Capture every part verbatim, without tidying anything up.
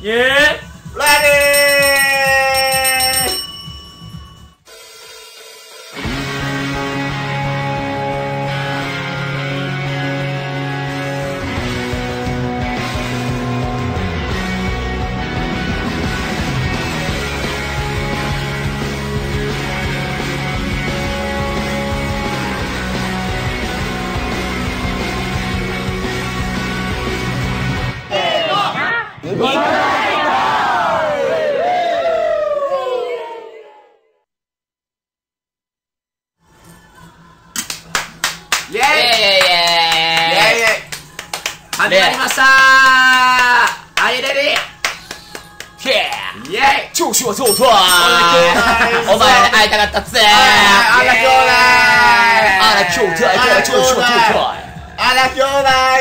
イエーイ。 ラデイエーイイエーイイエーイ始まりましたー。アイレディイエーイ。 調子はそうとはお前会いたかったっつー。 あら兄弟あら兄弟から調子はそうとはあら兄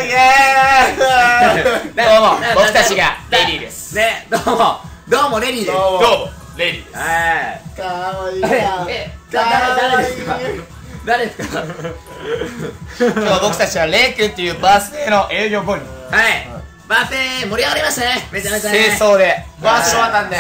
弟イエーイ。 どうも僕たちがレディーですね、どうもどうもレディーです。 どうもレディーです。 はいかわいいえな。 えだ誰ですか誰ですか。 今日は僕たちはレイ君っていうバースデーの営業後にはいバースデー盛り上がりましたね。めちゃめちゃね清掃でバースデー渡んで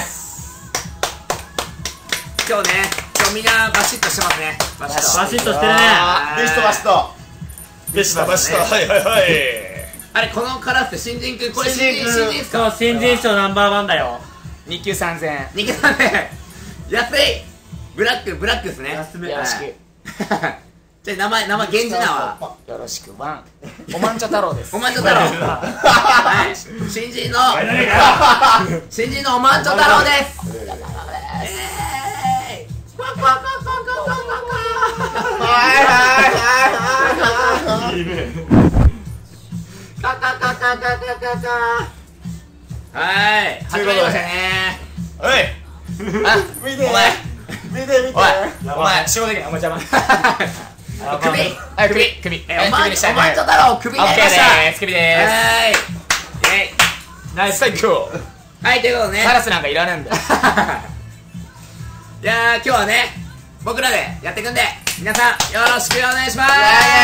今日ね今日みんなバシッとしてますね。バシッとバシッとしてるね。 ビシッとバシッと。 でしたバシッとはいはいはいあれこのカラスって新人くんこれ新人新人ですそうか。 新人賞ナンバーワンだよ。 日給さんぜんえん人気だね。安いブラックブラックですね。 安めよろしくはいじゃあ名前名前源氏名はよろしくワンおまんちょ太郎です。 おまんちょ太郎。はい新人の新人のおまんちょ太郎です。えーいクワクワクワクワクワクワクワはいはいはいはい。 いいね。 カカカカカカカカはい始まりましたね。 おいあ見てお前見て見て。 おいお前仕事できないお前邪魔首はい首首えおまん首にしたいおまんちょ太郎首になりました。 オッケーでーす首でーはいイエイすナイス最強はいということでねカラスなんかいらねえんだよいやー今日はね僕らでやっていくんで皆さんよろしくお願いしまー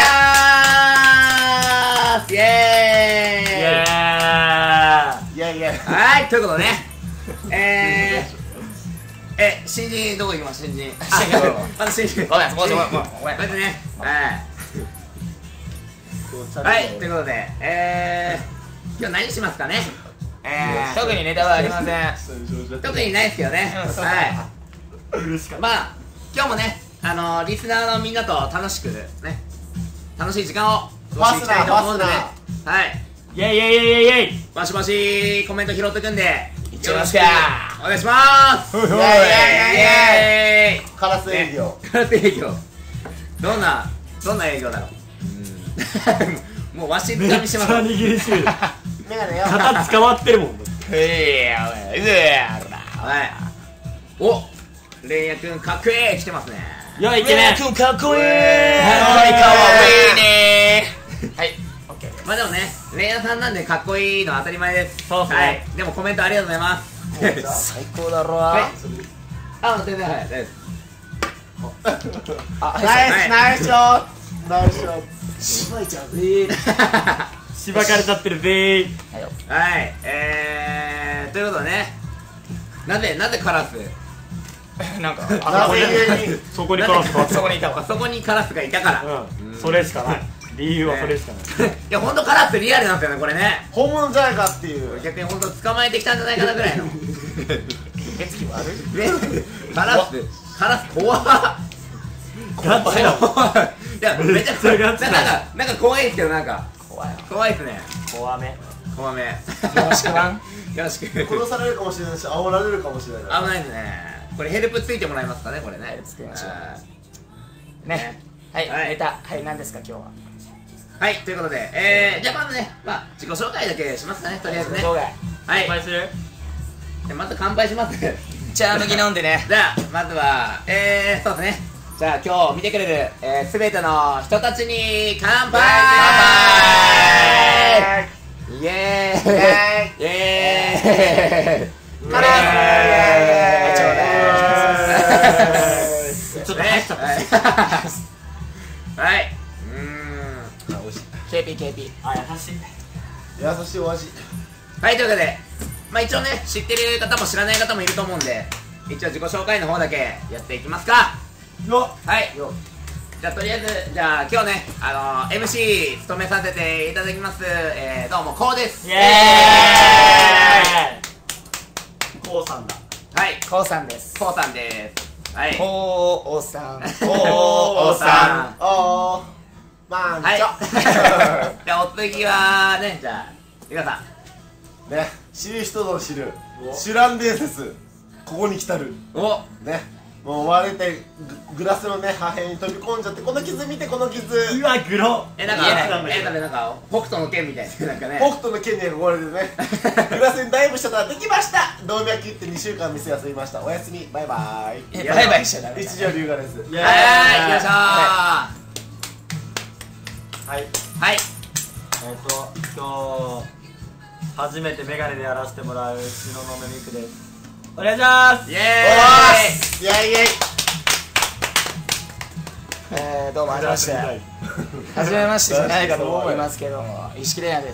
す。イエーイイエいやいや。 はいということでねえーえ新人どこ行きます新人新人どこまず新人ごめんごめんごめんごめんまずねはいはいということでえー今日何しますかね。 えー特にネタはありません特にないですけどねはいまあ今日もねあのー、リスナーのみんなと楽しくね楽しい時間を過ごしていきたいと思うんでねはいーイイエイイエイイエイイエイ。 バシバシコメント拾ってくんでよちゃいますろしくかお願いします。 ほいほいイエーイカラス営業。 カラス営業どんなどんな営業だろう。もうわしめっ掴みしてますちゃ握りしめる。 メガネよ。 肩捕まってるもん。 へえおいやだはいおレイヤくんかっこいい来てますね。 よいイケメン。 君かっこいいはいかわいいねはいオッケーまあでもねレイヤさんなんでかっこいいのは当たり前です。 そうっすねはいでもコメントありがとうございます最高だろはいあ全然はい大丈夫ですあナイスナイスショット。ナイスショット。 しばいちゃうぜしばかれちゃってるぜー。 はいえーということでねなぜなぜカラスなんかなぜゆえに。 そこにカラスか。 そこにいたわあそこにカラスがいたからうん。それしかない。理由はそれしかない。 いやほんとカラスリアルなんですよねこれね。 本物じゃないかっていう。 逆にほんと捕まえてきたんじゃないかなぐらいのね手つき悪いカラスカラス怖っガチだ。 いやめちゃくちゃなんかそれガチだなんか怖いですけどなんか怖いよ怖いですね怖め。 怖めよよろしくワンろしく危殺されるかもしれないし、煽られるかもしれない。 ないですねこれヘルプついてもらえますかねこれねつけましょうはねはいはいネタはい何ですか今日ははいということでえーじゃあまずねまあ自己紹介だけしますかねとりあえずね動画はい乾杯する。 じゃあまず乾杯します茶麦飲んでねじゃあまずはえーそうですねじゃあ今日見てくれるえー全ての人たちに乾杯イエーイイエーイカラちょっと入っちゃった。 はい。うーん。 ケーピーケーピーあ、優しい。 優しいお味。 はい、というわけで、ままあ一応ね、知ってる方も知らない方もいると思うんで、一応自己紹介の方だけやっていきますか。はいじゃあとりあえず、じゃあ今日ね、あのー、エムシー 務めさせていただきます、えー、どうもこうです。 イエーイこうさんだ。 はいこうさんです。 こうさんです。はいこうさん。 こうさん。 おーまんちょはいじゃあお次はね、じゃあゆかさんね、知る人ぞ知るシュラン伝説、ここに来たるおね。もう割れてググラスのね破片に飛び込んじゃって、この傷見て、この傷うわグロえ、なんか、え、なんかなんか北斗の剣みたいな、なんかね北斗の剣に憧れてねグラスにダイブしたらできました。動脈切ってにしゅうかん店休みました。おやすみ、バイバーイ。 バイバイしちゃダメ。 一条龍河です。 イエーイはい、よいしょー。 はいはいえっと今日初めてメガネでやらせてもらう東雲みくです。お願いしますイエーイ。 イエイイエイ。 えー、どうもはじめまして。はじめましてじゃないかと思いますけども、石木玲奈です。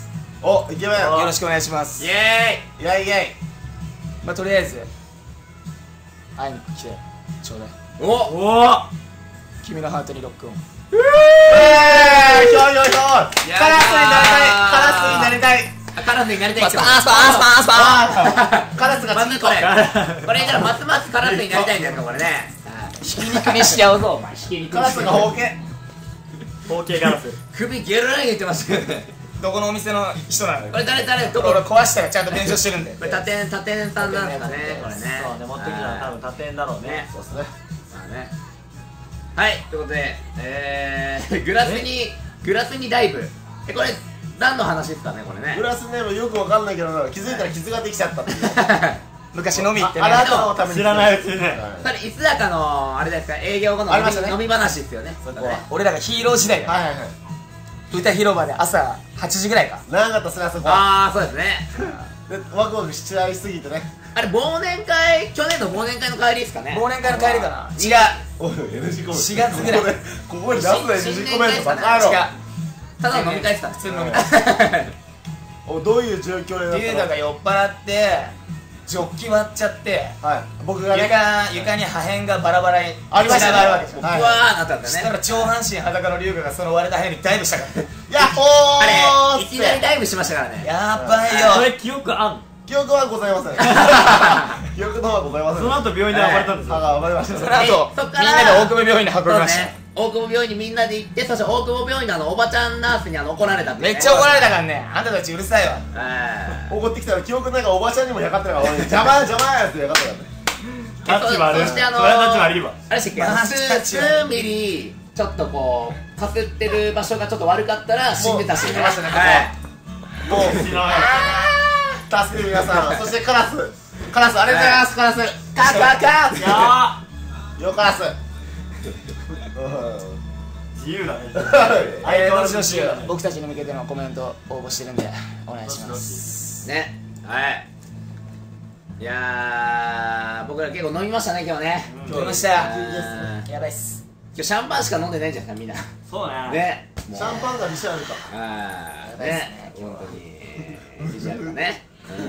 お、イケメン。 よろしくお願いします。 イエイエイイエまあとりあえず会いに来てちょうだい。 ーイ。おおお君のハートにロックオン。 イエーイ。ひょいひょいひょい。 やカラスになりたい。カラスになりたい。 カラスになりたい人。 パスパスパスパスパカラスが次まずこれこれじゃあますますカラスになりたいんだよ、これね。 ひき肉にしちゃうぞお前。ひき肉カラスが包茎。 包茎ガラス首ゲロラ言ってましたよね。 どこのお店の人なのよ。 これ誰誰どこ俺壊したらちゃんと弁償してるんで。 これタテンタテンさんなんですかね、これね。 そうね持ってきたら多分他店だろうね。 そうですね。 まあね。はいということで、えー、グラスにグラスにダイブ。え、これ何の話ですかね、これね。 グラスネームよくわかんないけどな、気づいたら傷ができちゃったっていう。 昔飲み行ってね。 あなたのために知らないうちにねそれいつだかのあれですか、営業後の飲みありましたね飲み話ですよね。そこは俺らがヒーロー時代だよ。 はいはいはい。 歌広場で朝はちじぐらいか。 長かったっすね、あそこは。 ああ、そうですね。 でワクワクしちゃいすぎてね。 あれ忘年会、去年の忘年会の帰りですかね。 忘年会の帰りかな。違う。 おい、エヌジー コメントしがつぐらいここでここに出すな エヌジー コメントバカ野郎。 違う。 ただの飲み会ですか。 普通の飲み会。 お、どういう状況でリュウダが酔っ払ってジョッキ割っちゃって、 はい、僕がね、 床床に破片がバラバラにありましたね散らばるわけじゃん。 うわはいーなったんだそしたね。 ら上半身裸のリュウガがその割れた部屋にダイブしたからヤッホーあれいきなりダイブしましたからね。 やばいよ。 それ記憶あんの？ 記憶はございません。記憶の方はございません。 その後病院で暴れたんですよ。 あ、わかりました。 その後えそっからみんなで大久保病院に運びそうました。 ね、大久保病院にみんなで行って、そして大久保病院のあのおばちゃんナースにあの怒られたんで、ね、 めっちゃ怒られたからね。あんたたちうるさいわ。 えー怒ってきたら記憶なんかおばちゃんにもやかったから、俺邪魔や邪魔やってやかったからね。 タッチ悪い。 そしてあのーそれはタッチ悪いわ。 あれでしたっけ、 マジタッチ悪い数ミリちょっとこうかすってる場所がちょっと悪かったら死んでたし、 もう死んでましたねはいもう知らない。 助けて皆さん。そしてカラス、カラスありがとうございます。カラス、カカカいやよカラス。 ー自由だね。 えー、どしどし僕たちに向けてのコメント応募してるんでお願いします。 ね、はいいやー、僕ら結構飲みましたね今日ね。 飲みました。 うんやばいっす。 今日シャンパンしか飲んでないんじゃないですかみんなそうね。 ね。もうシャンパンがにしあるか。 あーね、本当にビジュアルがね、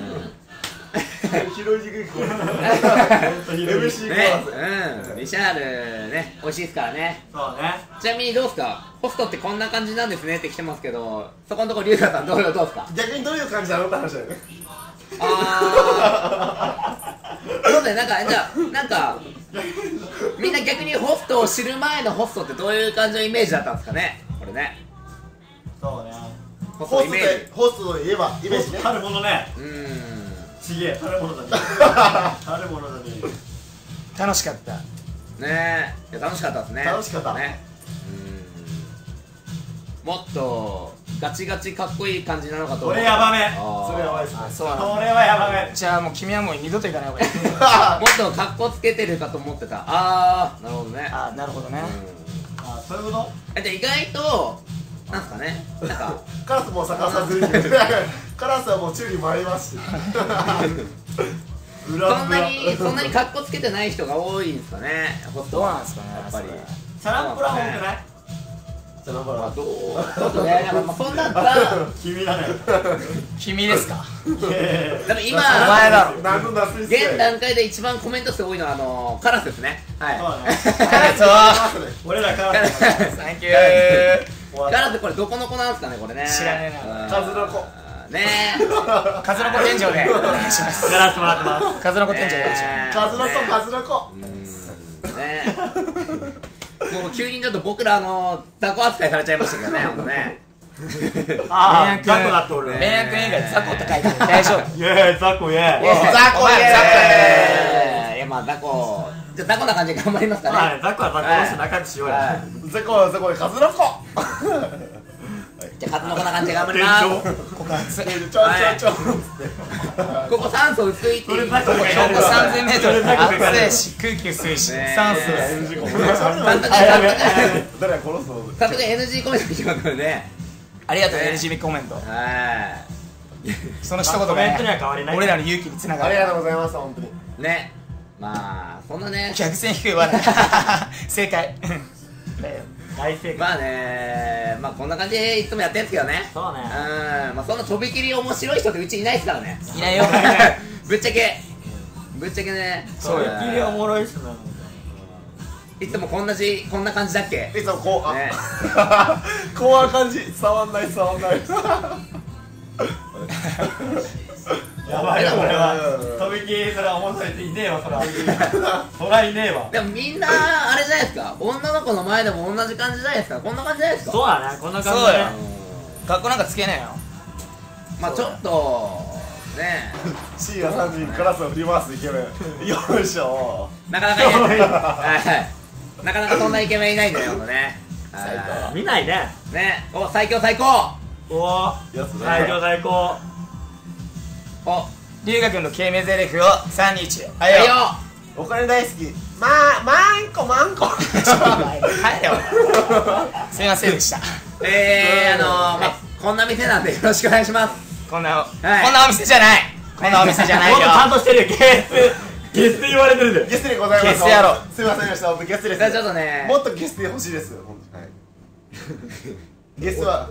広い軸行く。 本当にエムシー コねーラス。 うん、リシャールね、美味しいですからね。 そうね。 ちなみにどうですか、ホストってこんな感じなんですねって来てますけど、そこのところ龍河さんどうどうですか。 逆にどういう感じなのって話だよね。 あーそうね、なんかじゃあなんかみんな逆にホストを知る前のホストってどういう感じのイメージだったんですかね、これね。 そうね。 ホストホストのイメージ、 でホストといえばイメージね。 たるものね。 うーんちげえ。たるものだね。たるものだね。 楽しかった。 ねえ、いや楽しかったですね。 楽しかったね。うーんもっとガチガチかっこいい感じなのかと思それやばめ。 あーそれやばいですね。 そうなの。 それはやばめ。 じゃあもう君はもう二度と行かない方がいい。 もっとかっこつけてるかと思ってた。あーなるほどね。 あ、なるほどね。 うんあ、そういうこと？ えじゃあ意外となんすかね、なんかカラスも逆さずに。カラスはもう宙に舞いますし。裏そんなにそんなにかっこつけてない人が多いんですかね、ホストは。 どうなんですかね。 やっぱりそれチャランポラン多くない？ じゃあ頑張ろう。 どうちょっとね、なんかまあそんなんさ君だね。 君ですか。 でも今お前だろ。 何のナスです現段階で一番コメント数多いのはあのカラスですね。はいそう俺らからサンキュー。 カラスこれどこの子なんですかねこれね。 知らねえな。 数の子。 ね数の子天井でお願いします。 やらせてもらってます。 数の子天井でお願いします。 数の子、数の子。 ねもう急にちょっと僕らあの雑魚扱いされちゃいましたけどね、ほんとね。 ああ、ザコだって俺。 迷惑映画でザコって書いてある。大丈夫。 イェーイ、ザコイェーイ。 ザコイエーイ。 いやまあ雑魚じゃあ雑魚な感じで頑張りますかはい、 ね。 ザコはザコとして仲良くしようや。 ザコザコ数の子。 じゃあ数の子な感じで頑張ります。 ここ熱い。 ちょんちょんちょん。 ここ酸素薄いっていう。 それザコが標高さんぜんメートル。 それザコが暑いし空気薄いしね酸素薄い。 早速あやべ誰が殺すの。 早速 エヌジー コメントいきますので。 ありがとう エルジービー コメント。 はいその一言がコメントにはね変わりない。 俺らの勇気につながありがる。 とうございます、本当に。 ねまあそんなね客船低い笑い。正解。 大正解。 まあねまあこんな感じでいつもやってんすけどね。 そうね。 うんまあそんなとびきり面白い人ってうちいないですからね。 いないよ。 ぶっちゃけぶっちゃけねそうや。きりおもろいっすな。 いつもこんなじこんな感じだっけ。 いつもこう、 ねあ、こうな感じ、伝わんない、伝わんない。 やばいよ、これは。とびきりそれは面白いっていねえわ、それは。そらいねえわ。 でもみんなあれじゃないですか、女の子の前でも同じ感じじゃないですか、こんな感じじゃないですか。 そうだね、こんな感じそうよでね。 学校なんかつけねえよ。 まあちょっとね深夜さんじにクラスを振り回すイケメン。よいしょ。 なかなかいないはいなかなかそんなイケメンいないんだよ、ほんとね。は見ないね。 いねお最強最高おお、 やつ最強最高。 お龍河君の決め台詞をさんにいち。ははいよよ。 お金大好き。まあ、まんこまんこ。 はいよ。すみませんでした。 えー、あのー、まあこんな店なんでよろしくお願いします。 こんな、 いこんなお店じゃない。こんなお店じゃないよもっ。とちゃんとしてるよ、ゲスゲス言われてるで。 ゲスでございます。 ゲスやろすみませんでした、本当ゲスです。 じゃあちょっとねもっとゲスで欲しいです。本当に。はい。ゲスは。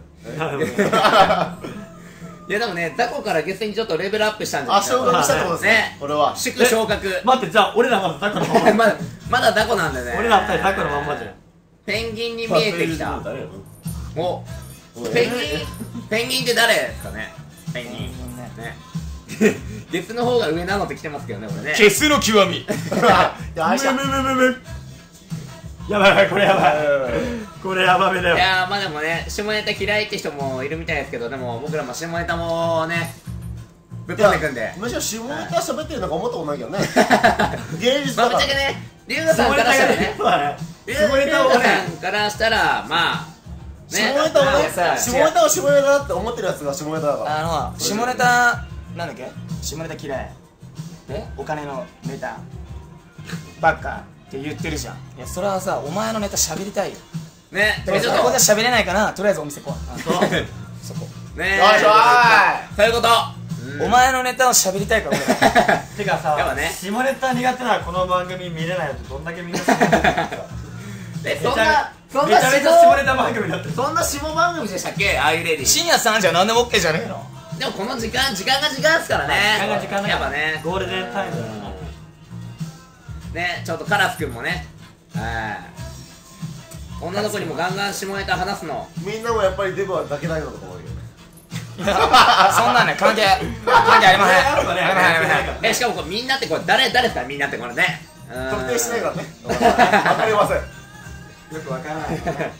いやでもね雑魚からゲストにちょっとレベルアップしたんじゃないあ、昇格したってことですねね。 これは。 祝昇格待って、じゃあ俺らまだザコのまま。 まだまだ雑魚なんでね俺ら二人ザコのまんまじゃん。 ペンギンに見えてきたおペンギンペンギンって誰ですかね。ペンギンねゲスの方が上なのって来てますけどね、俺ね。 ゲスの極み。 いや、あいしゃ。 むむむむむ。やばいやばい、これやばい。これやばめだよ。 いやーまあでもね下ネタ嫌いって人もいるみたいですけど、でも僕らも下ネタもねぶっ込んでいくんで、 むしろ下ネタ喋ってるのか思ったことないけどね。芸術まあぶっだから。 ちゃけね龍河さんからしたらねそうだね。 龍下ネタを河ね。 さんからしたらまあ下ネタをね、 さ下ネタを下ネタだって思ってるやつが下ネタだから。 あの下ネタなんだっけ？下ネタ嫌い。え？お金のネタばっかって言ってるじゃん。いやそれはさ、お前のネタ喋りたいよ。 ねだからそこで喋れないかな。とりあえずお店来い。 そう。 そこ。 ねよいしょーい。 そういうことお前のネタを喋りたいから俺ら。 てかさやっぱね、 下ネタ苦手ならこの番組見れないやつどんだけみんな下ネタやってるか。 えそんなそんなめちゃめちゃ下ネタ番組になってる。 そんな下番組でしたっけ、ああいうレディ。 深夜さんじゃ何でも OK じゃねえの。 でもこの時間時間が時間ですからね。 時間が時間だやっぱねゴールデンタイムだからな。 ねちょっとカラスくんもね、はい女の子にもガンガン下ネタ話すの。 みんなもやっぱりデブはだけないのかと思うよね。 そんなんね関係関係ありません。 やっぱねありませんありません。 えしかもこれみんなってこれ誰誰ですか、みんなってこれね。 特定してないからね。わかりません。 よくわからない。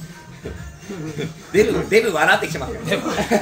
デブデブ笑ってきてますよね。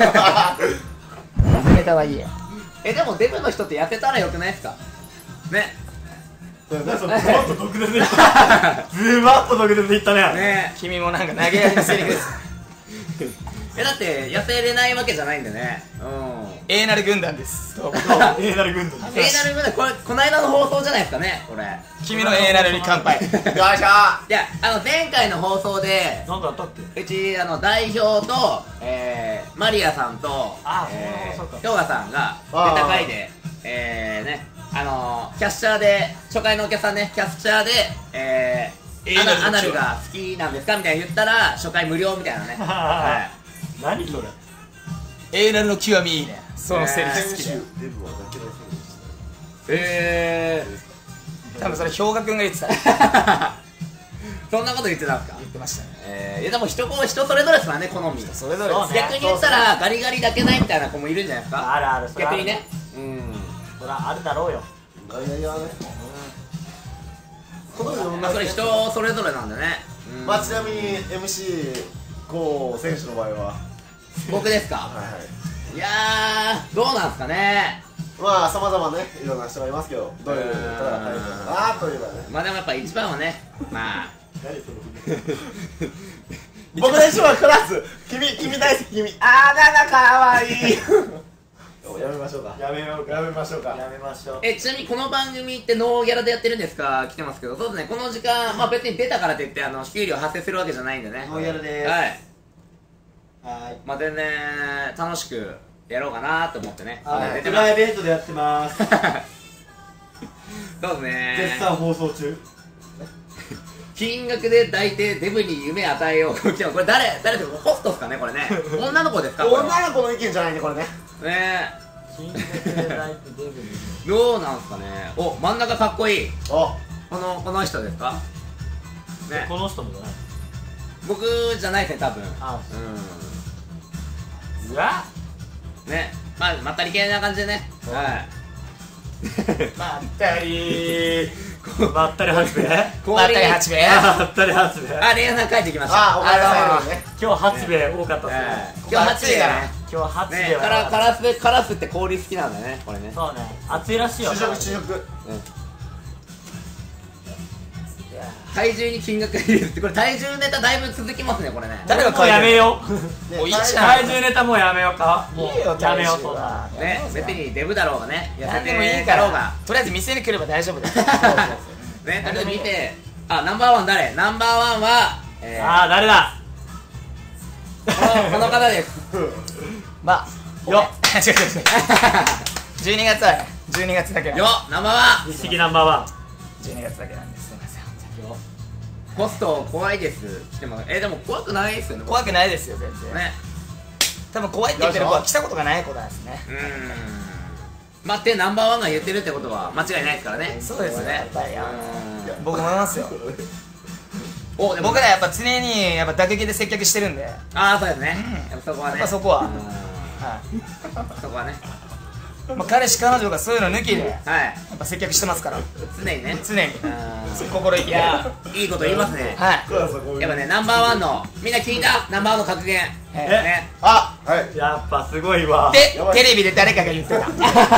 ネタはいいや。 えでもデブの人って痩せたらよくないですかね。 ズバッと毒舌でズバッと毒舌で言ったね。 ね君もなんか投げやりのセリフです。 えだって痩せれないわけじゃないんでね。うんエーナル軍団です。どうもエーナル軍団。 エーナル軍団これこの間の放送じゃないですかねこれ。 君のエーナルに乾杯。 よいしょー。 いやあの前回の放送でなんだったっけ。 うちあの代表と、えー、マリアさんとあえそうかそうかー、ヨガさんがあー出た回でえーねあのー、キャッシャーで初回のお客さんねキャッシャーでえアナアナルが好きなんですかみたいな言ったら初回無料みたいなね。は何それ。 エーナルの極みいいね。そのセリフ好きだよ。 デブは泣けない選手でしい。え多分それ氷河くんが言ってた。 ー、そんなこと言ってたんですか。 言ってましたね。 えー、いやでも人こ人それぞれですからね、好み。 それぞれです。 そうね逆に言ったらガリガリだけないみたいな子もいるんじゃないですか。 あるある、それある逆にね。うん。 そりゃあるだろうよ。 ょ。いやいやね。この世のまあそれ人それぞれなんでね。うんまあちなみに エムシー こう選手の場合は、 僕ですか。 はいはい。 いやー、どうなんすかね。 まあさまざまねいろんな人がいますけど、どういう方がタイプなのかなというのはね。 まあでもやっぱ一番はね、まあ何その僕の一番はクラス。君君大好き君。あーななかわいい。やめましょうか。 やめようか。 やめましょうか。 やめましょう。 え、ちなみにこの番組ってノーギャラでやってるんですか来てますけど、そうですね、この時間、まあ別に出たからといってあの給料発生するわけじゃないんでね。 ノーギャラでーす。 はい。 はい。 まあ全然楽しくやろうかなと思ってね。 はい。プ出てます。 ライベートでやってます。 そうですね。 絶賛放送中。 金額で抱いてデブに夢与えよう。これ誰誰ですか。ホストですかねこれね。女の子ですかこれは。 女の子の意見じゃないねこれね。 ね金額でライブデブに。 え、どうなんすかね。お、真ん中かっこいい。 おこのこの人ですかね。 この人もじゃない。 僕じゃないですね多分。 あ、 ううわ。 ん。ね、まあまったり系な感じでね。はいまったりまったり八兵衛。 まったり八兵衛。 まったり八兵衛。 あ、レイさん書いてきました。 あ、お金さんいるよね。 今日八兵衛多かったっすえね。 ー今日八兵衛だね。 今日八兵衛ね、 はカラカラスカラスって氷好きなんだね、これね。 そうね。暑いらしいよ。 就職就職。 体重に金額が入れるってこれ体重ネタだいぶ続きますねこれね。 もう誰が書いてるやめよう。 ねもういいじゃん。 体重ネタもうやめようか。もういいよやめよう。 体重そうだ。 はね、別にデブだろうがね、痩せ何てでもいいからだろうがとりあえず店に来れば大丈夫だよ。 ね、とりあえず見て、あ、ナンバーワン誰？ナンバーワンは、えー、 ああ、誰だ。 このこの方です。 まあよ違う違う違うじゅうにがつはねじゅうにがつだけなんでよ、ナンバーワン。 錦ナンバーワじゅうにがつだけなんです。すいません本当にホスト怖いです。来ても、え、でも怖くないですよね。 怖くないですよ全然。 ね。 多分怖いって言ってる子は来たことがない子なんですね。 うーん。待ってナンバーワンが言ってるってことは間違いないですからね。 そうですよこれやっぱりあのうん僕思いますよ。 お、でも僕らやっぱ常にやっぱ打撃で接客してるんで、 ああ、そうですね。 うんやっぱそこはね。 やっぱそこはうんはそこはね。 い、まあ、彼氏彼女がそういうの抜きでやはい。 っぱ接客してますから常にね。 常にうん心意気で。 いや、いいこと言いますね。 はいやっぱね、ナンバーワンの、みんな聞いたナンバーワンの格言。 えね。 あ、はい。 ン。やっぱすごいわ。 でやばいテレビで誰かが言ってた。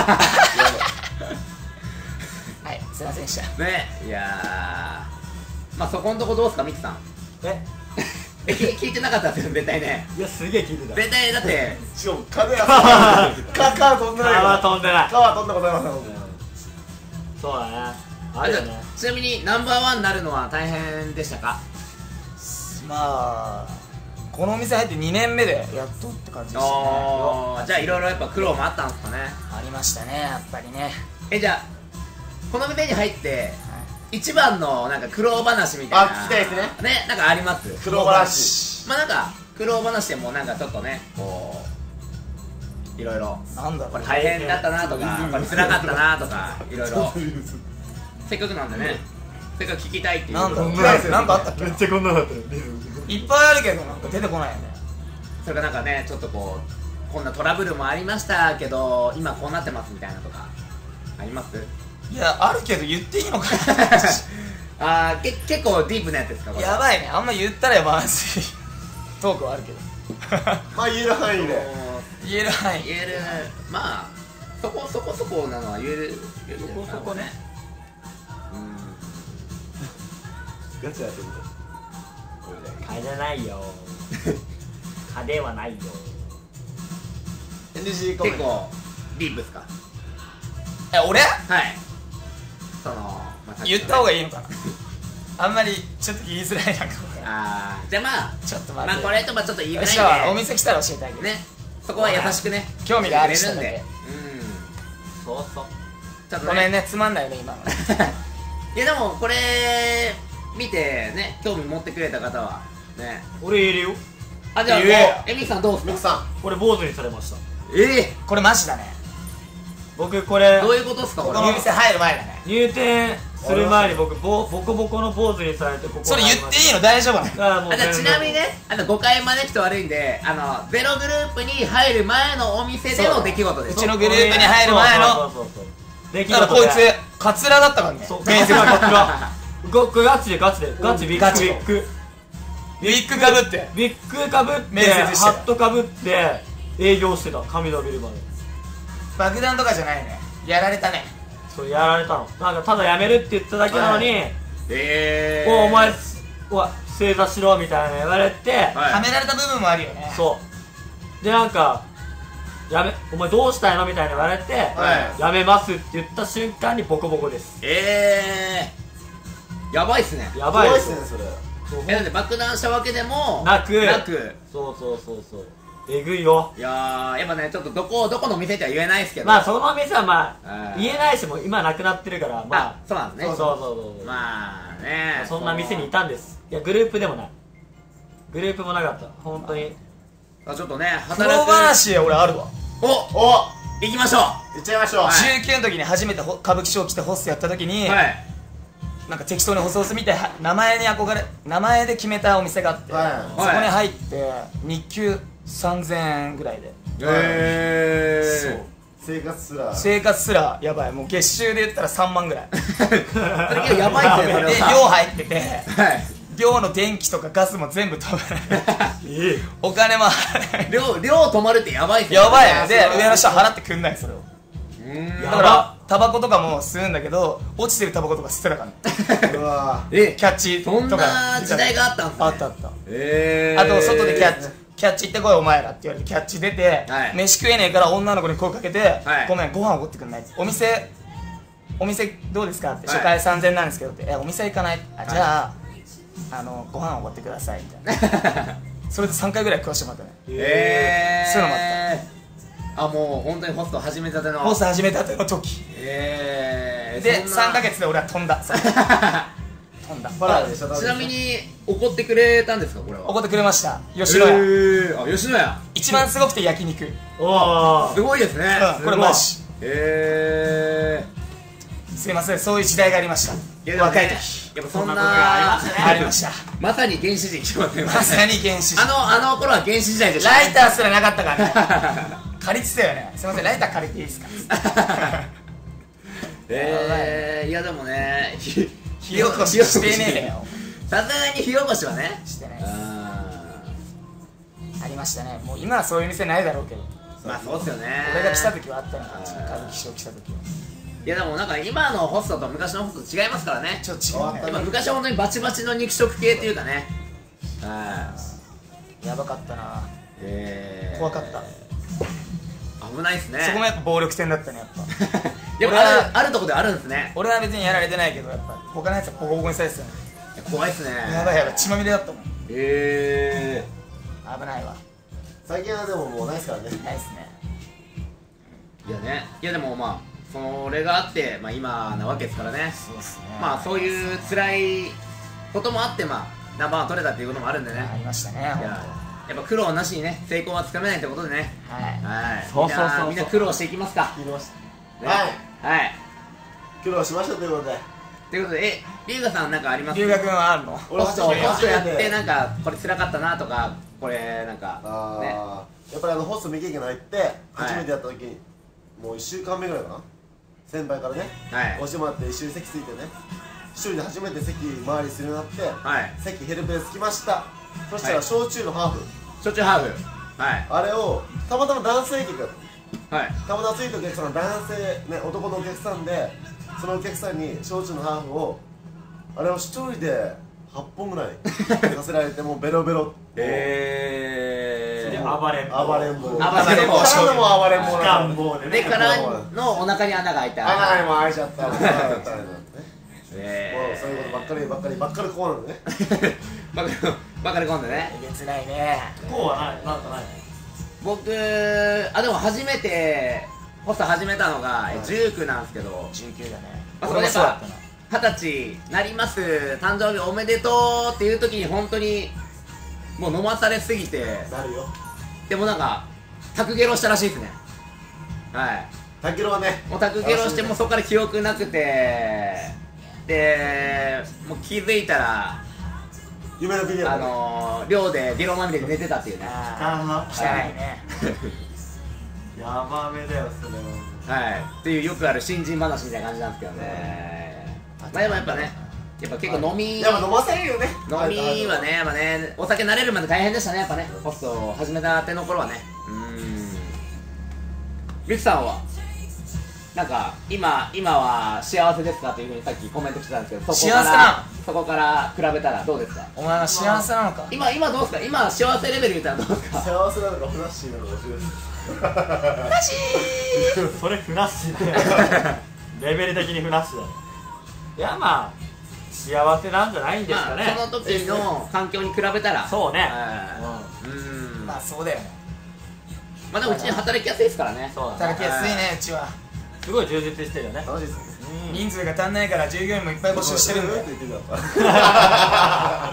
はいすいませんでした。 ね。いやー。まあそこんとこどうすか、ミキさん。 え、 え、聞聞いてなかったですよ、絶対ね。 いや、すげえ聞いてた。 絶対だって、 しかも金やさん。カカ飛んでないあよ。 飛んでない。 カは飛んでございません。 そうだね。ああじゃれだね。 あちなみにナンバーワンになるのは大変でしたか。 まあこのお店入ってにねんめでやっとって感じでしたね。 おー、じゃあいろいろやっぱ苦労もあったんですかね。 ありましたねやっぱりね。 え、じゃあこの店に入って一番のなんか苦労話みたいな。 あ聞きたいですね。 ね、なんかあります。 苦労話。 まあなんか苦労話でもなんかちょっとね、こういろいろなんだろうこれ大変だったなとか、これ辛かったなとかいろいろ。せっかくなんでね、せっかく聞きたいっていう。 なんだろうんなですよなんかあったっけ。 めっちゃこんなだったよ。 いっぱいあるけどなんか出てこないよね。 それがなんかね、ちょっとこうこんなトラブルもありましたけど今こうなってますみたいなとかあります？ いやあるけど言っていいのかあー、け結構ディープなやつですかこれ。 やばいねあんま言ったらまずいトークはあるけどまあ言える範囲で。 言える範囲。 言える、まあそこそこそこなのは言える言えるそこそこね。 ガチやってみて。 金じゃないよ。金はないよ。 エヌジー コメント。 結構ディープですか。 え俺はいその、まあ言った方がいい。 いいのかなあんまりちょっと言いづらいなんかあー、じゃあまあちょっと待ってまあこれとまあちょっと言いづ私はおらいんで店来たら教えてあげるね、そこは優しくね興味があるくれるんで。 人だけうんそうそう。 ちょっとごめんねつまんないよね今のいやでもこれ見てね興味持ってくれた方はね。 俺いるよ。 あ、じゃあもう言ええみきさんどうすか。 ミクさ俺坊主にされました。 ええこれマジだね。 僕これどういうことっすかこれ。 この店入る前だね。 入店する前に僕ボボコボコの坊主にされてここそれ言っていいの大丈夫なの？ あもうあ、じゃあちなみにね、あの誤解招くと悪いんで、あのゼログループに入る前のお店での出来事です。 うちのグループに入る前の。 そうそうそうそう出来事でだからこいつカツラだったからね。 そう面接のカツラごこれガチでガチでガチビッグガチビッグウィッグかぶってビッグかぶって面接してたハットかぶって営業してた。髪伸びるまで爆弾とかじゃないね。やられたね。 そうやられたの。なんかただ辞めるって言っただけなのに、 えおお前おい正座しろみたいな言われて、 はいはめられた部分もあるよね。 そうでなんかやめお前どうしたいのみたいな言われて、 はやめますって言った瞬間にボコボコです。 えー、やばいっすね。 やばいですすねそれ。 そうえ、なんで爆弾したわけでもなくなく、 そうそうそうそうえぐいよ。 いやー、やっぱね、ちょっとどこどこの店っては言えないですけど、 まあその店はまあうん言えないしもう今なくなってるからまああ、 そうなんですね。 そうそうそうそうまあね、 そんな店にいたんです。いやグループでもないグループもなかった本当に。 あ、ちょっとね、 苦働く労話俺あるわ。 おお行きましょう。 行っちゃいましょう。 はいじゅうきゅうの時に初めてほ歌舞伎町来てホストやった時に、 はいなんか適当に細々みたいな名前に憧れ名前で決めたお店があって、 はいそこに入って日給さんぜんえんぐらいで、 えそうー、 生活すら生活すらやばい。もう月収で言ったらさんまんぐらいそれ結構やばいっすね、それでは。 寮入ってて、 はい寮の電気とかガスも全部止められるお金も払え寮寮泊まるってやばいっすね。 やばいよね。でそう上の人は払ってくんないそれを。 うーんだからタバコとかも吸うんだけど落ちてるタバコとか吸ってたからねうわえ、 キャッチとかそんな時代があったんですね。 あったあったえー、 あと外でキャッチキャッチ行ってこいお前らって言われてキャッチ出て、 はい飯食えねえから女の子に声かけて、 はいごめんご飯おごってくんないってお店お店どうですかって、 はい初回さんぜんえんなんですけどってえお店行かないあじゃあ、あのご飯おごってくださいみたいなそれでさんかいぐらい食わしてもらったねえー、 そういうのもあ、もう本当にホスト始めたてのホスト始めたての時えー、 でそんなさんかげつで俺は飛んだ飛んだパラでしょ。 ちなみに怒ってくれたんですかこれは。 怒ってくれました吉野家、 えー、あ、吉野家一番すごくて焼肉、うん、 おおすごいですね。 これマジえすいませんそういう時代がありましたー、いやでもね若い時やっぱそんなそんなことがありましたねありましたまさに原始人来てますね。 まさに原始人あのあの頃は原始時代でした。 ライターすらなかったからね借りてたよねすいませんライター借りていいですかえー、いやでもね、ひ火起こししてねえよさすがに火起こしはね。 してないですあありましたねもう今はそういう店ないだろうけどー、まあそうっすよね。 俺が来た時はあったのかあー歌舞伎町来た時はいやでもなんか今のホストと昔のホスト違いますからね。 ちょっと違うね今昔は本当にバチバチの肉食系っていうかね。はやばかったな、 い。えー、 怖かった危ないっすね。 そこもやっぱ暴力店だったねやっぱでも俺はあるあるとこであるんですね。 俺は別にやられてないけどやっぱ他のやつはボコボコにされてたねいや怖いっすね。 やばいやばい血まみれだったもんえ危ないわ最近はでももうないですからね。 ないっすねー、いやね、いやでもまあそれがあってまあ今なわけですからね。 そうっすねまあそういう辛いこともあってまあナンバーワン取れたっていうこともあるんでね。 ありましたねいや本やっぱ苦労なしにね成功はつかめないってことでね。 当はいはい。 そうそうそうそうみんなみんな苦労していきますか。 聞きました。 ねはい。 はい。 苦労しましたということで。 ということで、え、龍河さんなんかあります？ 龍河君はあるのホストホストやってななんかこれ辛かったなとかこれなんかね。 あーやっぱりあのホスト未経験入って初めてやった時にもういっしゅうかんめぐらいかな先輩からねはい押してもらって一緒に席ついてね一人で初めて席回りするようになってはい。 席ヘルプで着きましたそしたはいら焼酎のハーフ焼酎ハーフ。はいあれをたまたま男性客だったはい。 たまたまついたお客さんが男性ね男のお客さんでそのお客さんに焼酎のハーフをあれを一人ではっぽんぐらいさせられてもうベロベロえー。 暴れん坊暴れん坊暴れん坊体も暴れん坊赤ん坊でねでからのお腹に穴が開いた。 穴にも開いちゃったもうそういうことえばっかりばっかりばっかりこうなのねー。バカバカで今度ね。 えげつないねこうはないなんかない僕あでも初めてホスト始めたのがじゅうきゅうなんですけど。 じゅうきゅうだねあ俺もそうだったな二十歳なります、誕生日おめでとうっていう時に本当にもう飲まされすぎて、 なるよ。 でもなんかタクゲロしたらしいですね。はい、 タケロはね、 もうタクゲロしてもうそこから記憶なくて、でもう気づいたら夢の国やあのー、寮でゲロまみれで寝てたっていうね。 あー汚いね。 やばめだよそれは。 はい、っていうよくある新人話みたいな感じなんですけどね。まあでもやっぱね、やっぱ結構飲み、 やっぱ飲ませるよね。 飲みはね、やっぱね、お酒慣れるまで大変でしたね、やっぱね、ホストを始めたての頃はね。うーん。ミツさんは、なんか、今、今は幸せですかというふうにさっきコメントしてたんですけど、そこか幸せなら、そこから比べたらどうですか？ お前は幸せなのか。 今、今どうですか？今、幸せレベル言ったらどうですか？ 幸せなのかふなっしーなのか教えて。 それふなっしーだよ。レベル的にふなっしーだよ。いやまあ幸せなんじゃないんですかね。 まあ、その時の環境に比べたらそうね。 うーん。 まあそうだよね。 まあでもうちに働きやすいですからね。 そうだね。 働きやすいね、うちは。 すごい充実してるよね。 楽しいですね。 うん人数が足んないから従業員もいっぱい募集してるんだよ。 って言ってた。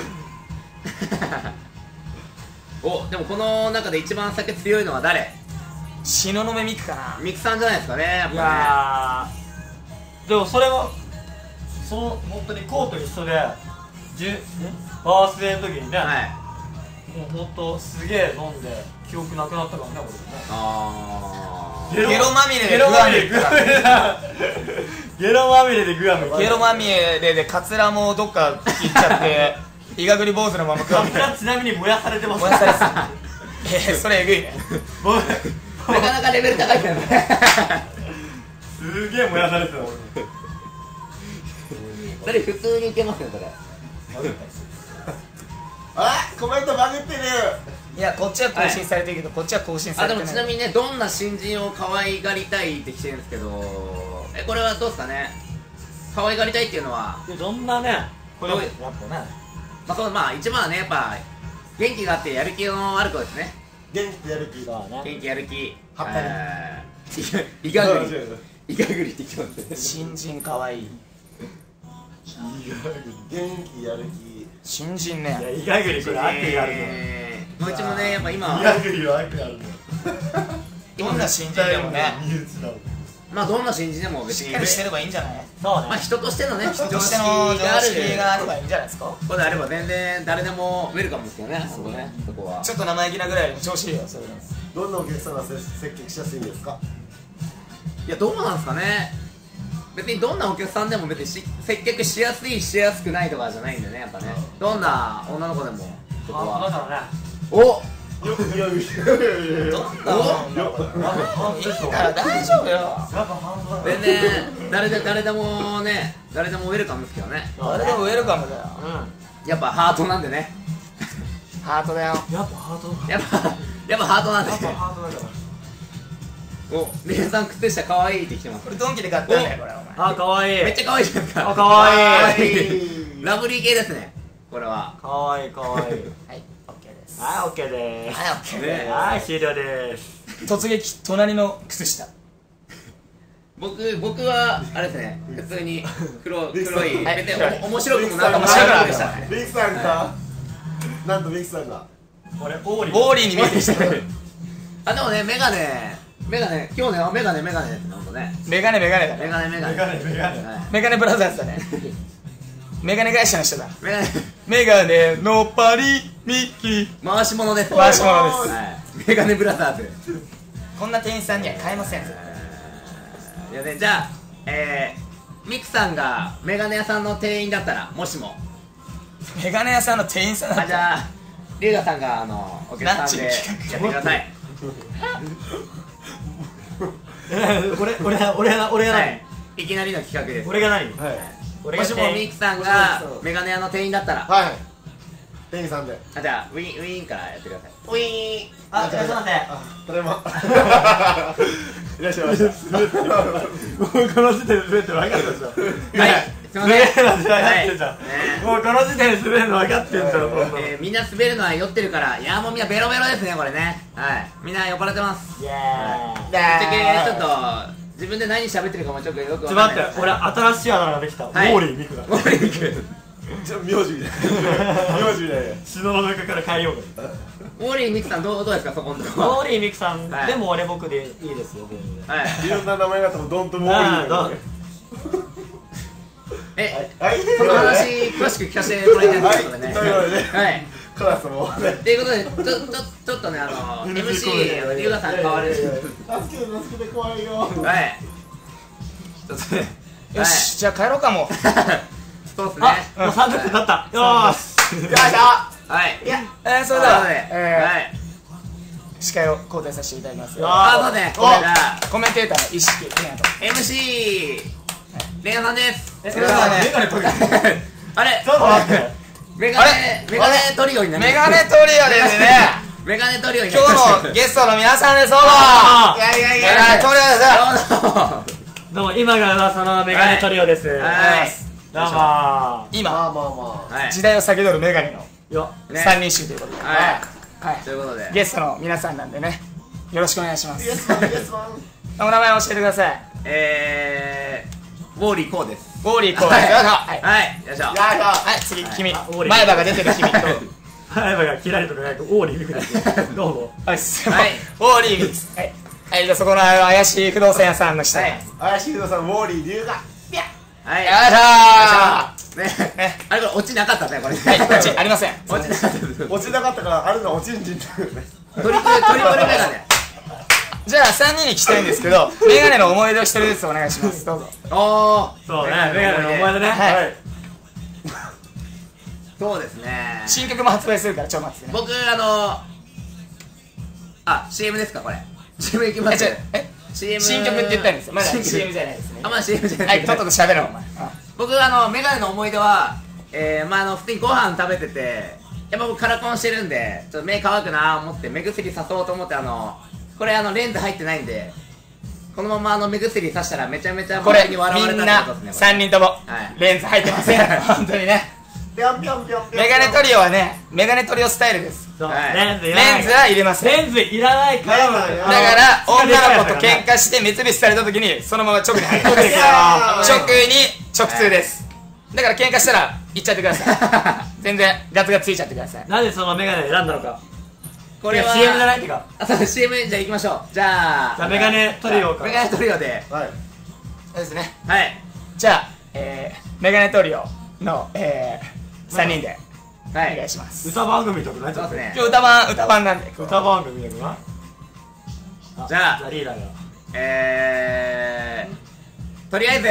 お、でもこの中で一番酒強いのは誰？ 東雲ミクかな。 ミクさんじゃないですかね、やっいぱやーでもそれはその本当にコート一緒でじゅバースデーの時にね、 ね。はい。 もう本当すげえ飲んで記憶なくなったからね俺もね。 あー。 ゲロまみれでゲロまみれでグアムゲロまみれでグアムゲロまみれでカツラもどっか行っちゃっていがぐり坊主のまま食われてちなみに燃やされてます。 燃やされてた。えー、それえぐいね。 なかなかレベル高いけどね。 すげえ燃やされてた俺。 それ普通にいけますよ、それ。 あ、コメントバグってる。 いや、こっちは更新されてるけど、こっちは更新さあ、でれてない。 もちなみにね、どんな新人を可愛がりたいって来てるんですけど、え、これはどうですかね。可愛がりたいっていうのは、 でどんなねこれどういやっぱねまあそう、まあ一番はね、やっぱ元気があってやる気のある子ですね。 元気とやる気。 そうだね。 元気やる気。 はったりえーいがぐり。いがぐりって言ってますね。 新人かわいい。 元気やる気。 新人いやね。 イガグリこれ悪意あるの。 えーもううちもね、やっぱ今イガグリは悪意あるの。 どんな新人でもね、 身内だもん。 まあどんな新人でも別にしっかりしてればいいんじゃない？ そうね。 まあ人としてのね、常識としての常がある識があればいいんじゃないですか。 子であれば全然誰でもウェルカムですよね、ほんとね、そこは。 ちょっと生意気なぐらいで調子いいよ、それでも。 どんなお客さんがせ接客しやすいんですか。 いや、どうなんですかね。別にどんなお客さんでも別にし接客しやすいしやすくないとかじゃないんでね、やっぱね。どんな女の子でもそこあだは。 からね。 お、 いやいやいやいや。 どんなもんだこれ。いいから大丈夫よ。 やっぱ半分全然誰で誰でもね、誰でもウェルカムですけどね。 あれでもウェルカムだよ。 やっぱハートなんでね。 ハートだよ。 やっぱハートやっぱやっぱハートなんで。 やっぱハートだから。 お、皆さん靴下可愛いって来てますこ。れドンキで買ったんだよ、これお前。 あかわいい。 めっちゃ可愛いじゃないですか。 あかわいい。 い。ラブリー系ですね。これは。 かわいいかわいい。 はい、オッケーです。 はいオッケーでーす。 はい、オッケーねではい終了です。 す。突撃、隣の靴下。 僕僕はあれですね。普通に黒黒い。 はい別にお面白くもなんかも面白くなかったでしたね。 ビキさんがなんとビキさんがこれオーリー。 ボーリーに見えてきた。 あ、でもね、メガネメガネ今日ね、メガネメガネですね、ほんとね。 メガネメガネだメね。 ガネメガネ。 メガネメガネはいメガネブラザーズだね。メガネ会社の人だ。 メガネメガネのパリミキ。 回し物です。 回し物ですはい。メガネブラザーズ。 こんな店員さんには買えません。 いやね、じゃあ、えー、ミクさんがメガネ屋さんの店員だったら、もしも、 メガネ屋さんの店員さんだあ、じゃあ、リュウガさんが、あの、お客さんでやってください。 これ俺俺俺がは何？ い。いきなりの企画です。 俺が何？ はい俺がもしもミクさんがメガネ屋の店員だったら、 はい店員さんであ、じゃあ、ウィーン、ウィーンからやってください。ウィーン。 あ、ちょっと待って。 あただいまいらっしゃいましたもうこの時点で滑って分かったでしょ。 はい、すいません。 滑るの分かってるじゃん。 ねもうこの時点で滑るの分かってんじゃん。そんなのえー、みんな滑るのは酔ってるから、いやもうみんなベロベロですね、これね。はい。みんな酔っ払ってます。 イエーイ。 ぶっちゃけちょっと自分で何喋ってるかもちょっとよくちょわかんない。 待って俺新しいあだ名ができた。ウォはいーリーミクだ。 ウォーリーミク。 ちょ名字みたいな名字みたいな東雲の中から変えようか。 ウォーリーミクさんどうどうですかそこのとこウォーリーミクさんはいでも俺僕でいいですよ全然。 はい。 いろんな名前があったらドンとモーリーあえ、 はいその話詳しく聞かせてもらいたいんですけどね。 はいということでねはい。 カラスもということで、ちょ、ちょ、ちょっとね、あの、エムシー、あの、龍河さん変わる。 助けて助けて怖いよはい。ちょっとね。 よし、じゃあ帰ろうかも。 そうっすね。 あもうさんじゅっぷん経った。よーし。 よいしょはい。いや、 えー、それでは、 はえい。 ー、司会を交代させていただきますよ。 あ、そうね。じおゃあ、 コメンテーターの意識、ありがとう。 エムシー、レイナさんです。 えそれではねメガネ取る。 あれちょっと待って。 メガネ、メガネトリオになりまメす。 ガネトリオですね。 メガネトリオにな今ります。 日のゲストの皆さんです、どうも。 あいやいやいメや。 ガネトリオです。 どうも。 どうも今が噂のメガネトリオです。 はい。 どうもー。 今、 まあまあまはい。 時代を先取るメガネのよ。 ねさんにん衆ということで、 はい。 はいということで。 ゲストの皆さんなんでね、よろしくお願いします。 あイエスマンイエスマンお名前を教えてください。 えー、ウォーリーコーです。 ウォーリーコーです。はい、 はい。よいしょ。 やーはい、次、君、 あウォーリー前歯が出てる君と、 前歯が嫌いとかないとオーリーミクですよ。どうも。 はい、すはいウォーリーです。はい、はい、じゃあそこの怪しい不動産屋さんの下。 ははいい、 怪しい人さんウォーリー龍がはい。 よいしょー。 ね。 ね、 あれこれ落ちなかったねこれ。 はい、こっちありません。 落ちなかったです。 落ちなかったからあるのは落ちんじんっていうねトリプルトリプルメガネ。 じゃあさんにんに聞きたいんですけど、メガネの思い出を一人ずつお願いします。どうぞ。 おー。 そうね、メガネの思い出ね。 はいはいそうですね。 新曲も発売するからちょっと待ってね。 僕あのあ シーエム ですかこれ。シーエム いきますえ、。ちょえ、 シーエム新曲って言ったんですよ。まだ新曲シーエム じゃないですね。 あまあ シーエム じゃな。 はいい、とっとと喋ろうお前。 僕あのメガネの思い出は、えー、まああの普通にご飯食べてて、やっぱ僕カラコンしてるんでちょっと目乾くなー思って目薬さそうと思って、あのこれあのレンズ入ってないんでこのままあの目薬さしたらめちゃめちゃこれ周りに笑われみんなたってことですね。 さんにんともはいレンズ入ってません。本当にね。 ぴょんぴょんぴょんぴょんメガネトリオはね、メガネトリオスタイルです。 そう、 はいレンズいらない。 レンズは入れません。 レンズいらないから。 レンズはいらだないからあの女の子と喧嘩して目つぶしされた時にそのまま直に入る。 直にあー直に直通です。だから喧嘩したら行っちゃってください。全然ガツガツついちゃってください。 なんでそのメガネ選んだのか。 これはシーエム じゃないってか。 あ、そう シーエム じゃあ行きましょう。じゃあじゃあメガネトリオからメガネトリオではいそうですね。 はいじゃあ、えー、メガネトリオの、えー、さんにんでおはい願いします。 歌番組とかなっちゃってそうですね。 今日歌番、歌番なんで。 歌番組だからな。 じゃあじゃあリーダーが。 えー、とりあえず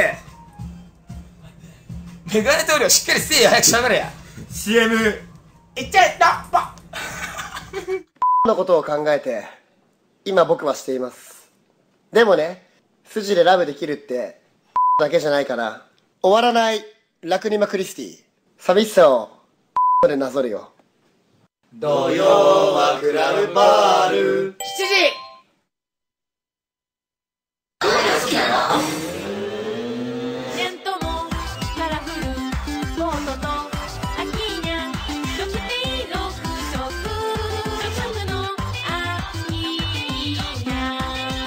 メガネトリオしっかりせえよ、早くしゃべれや。 シーエム。 いっちゃえ、ラッパのことを考えて今僕はしています。でもね、筋でラブできるってだけじゃないから終わらないラクニマクリスティ寂しさをでなぞるよ。 土曜はクラブバールしちじジェントもカラフルボートとアキーニャろくていろくしょくろくしょくのアキーニャ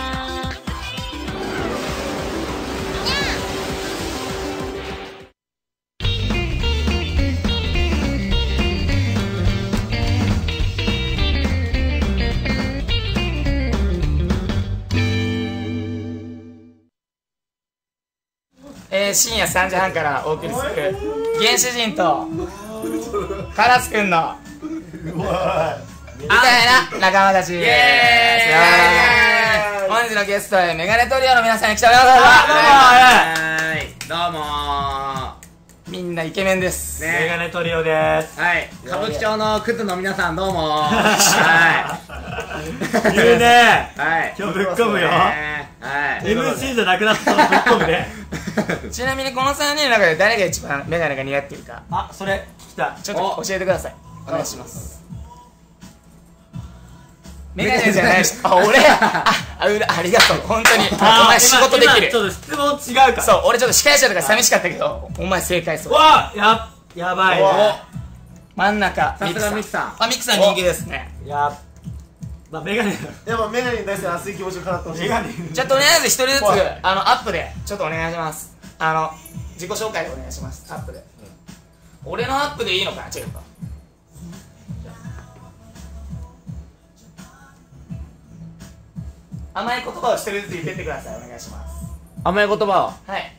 えー、深夜さんじはんからお送りする原始人とカラスくんのみたいな仲間たちです。 イエーイ本日のゲストへメガネトリオの皆さんに来ております。 はいどうもーみんなイケメンです。 ねメガネトリオです。 はい歌舞伎町のクズの皆さんどうもーは言うね。 いはい今日ぶっ込むよ。 ねはいエムシー じゃなくなったのぶっ込むね。 ちなみにこのさんにんの中で誰が一番メガネが似合っているかあ、それ聞きたい。 ちょっと教えてください。お願いします。メガネじゃないし、あ、俺、あ、あ、うらありがとう、本当に。お前仕事できる今ち。ょっと質問違うから。 そう、俺ちょっと司会者とか寂しかったけど、お前正解そう。 わややばいね。 真ん中、 さすがミキさんあ、ミキさん人気ですね。 やまあメガネやっぱメガネに対する熱い気持ちをかなってほしい。 メガネじゃあとりあえず一人ずつ怖いあのアップでちょっとお願いします。あの自己紹介でお願いします。アップで、俺のアップでいいのかな、チェルパ。甘い言葉を一人ずつ言ってってください。お願いします。 甘い言葉を。 はい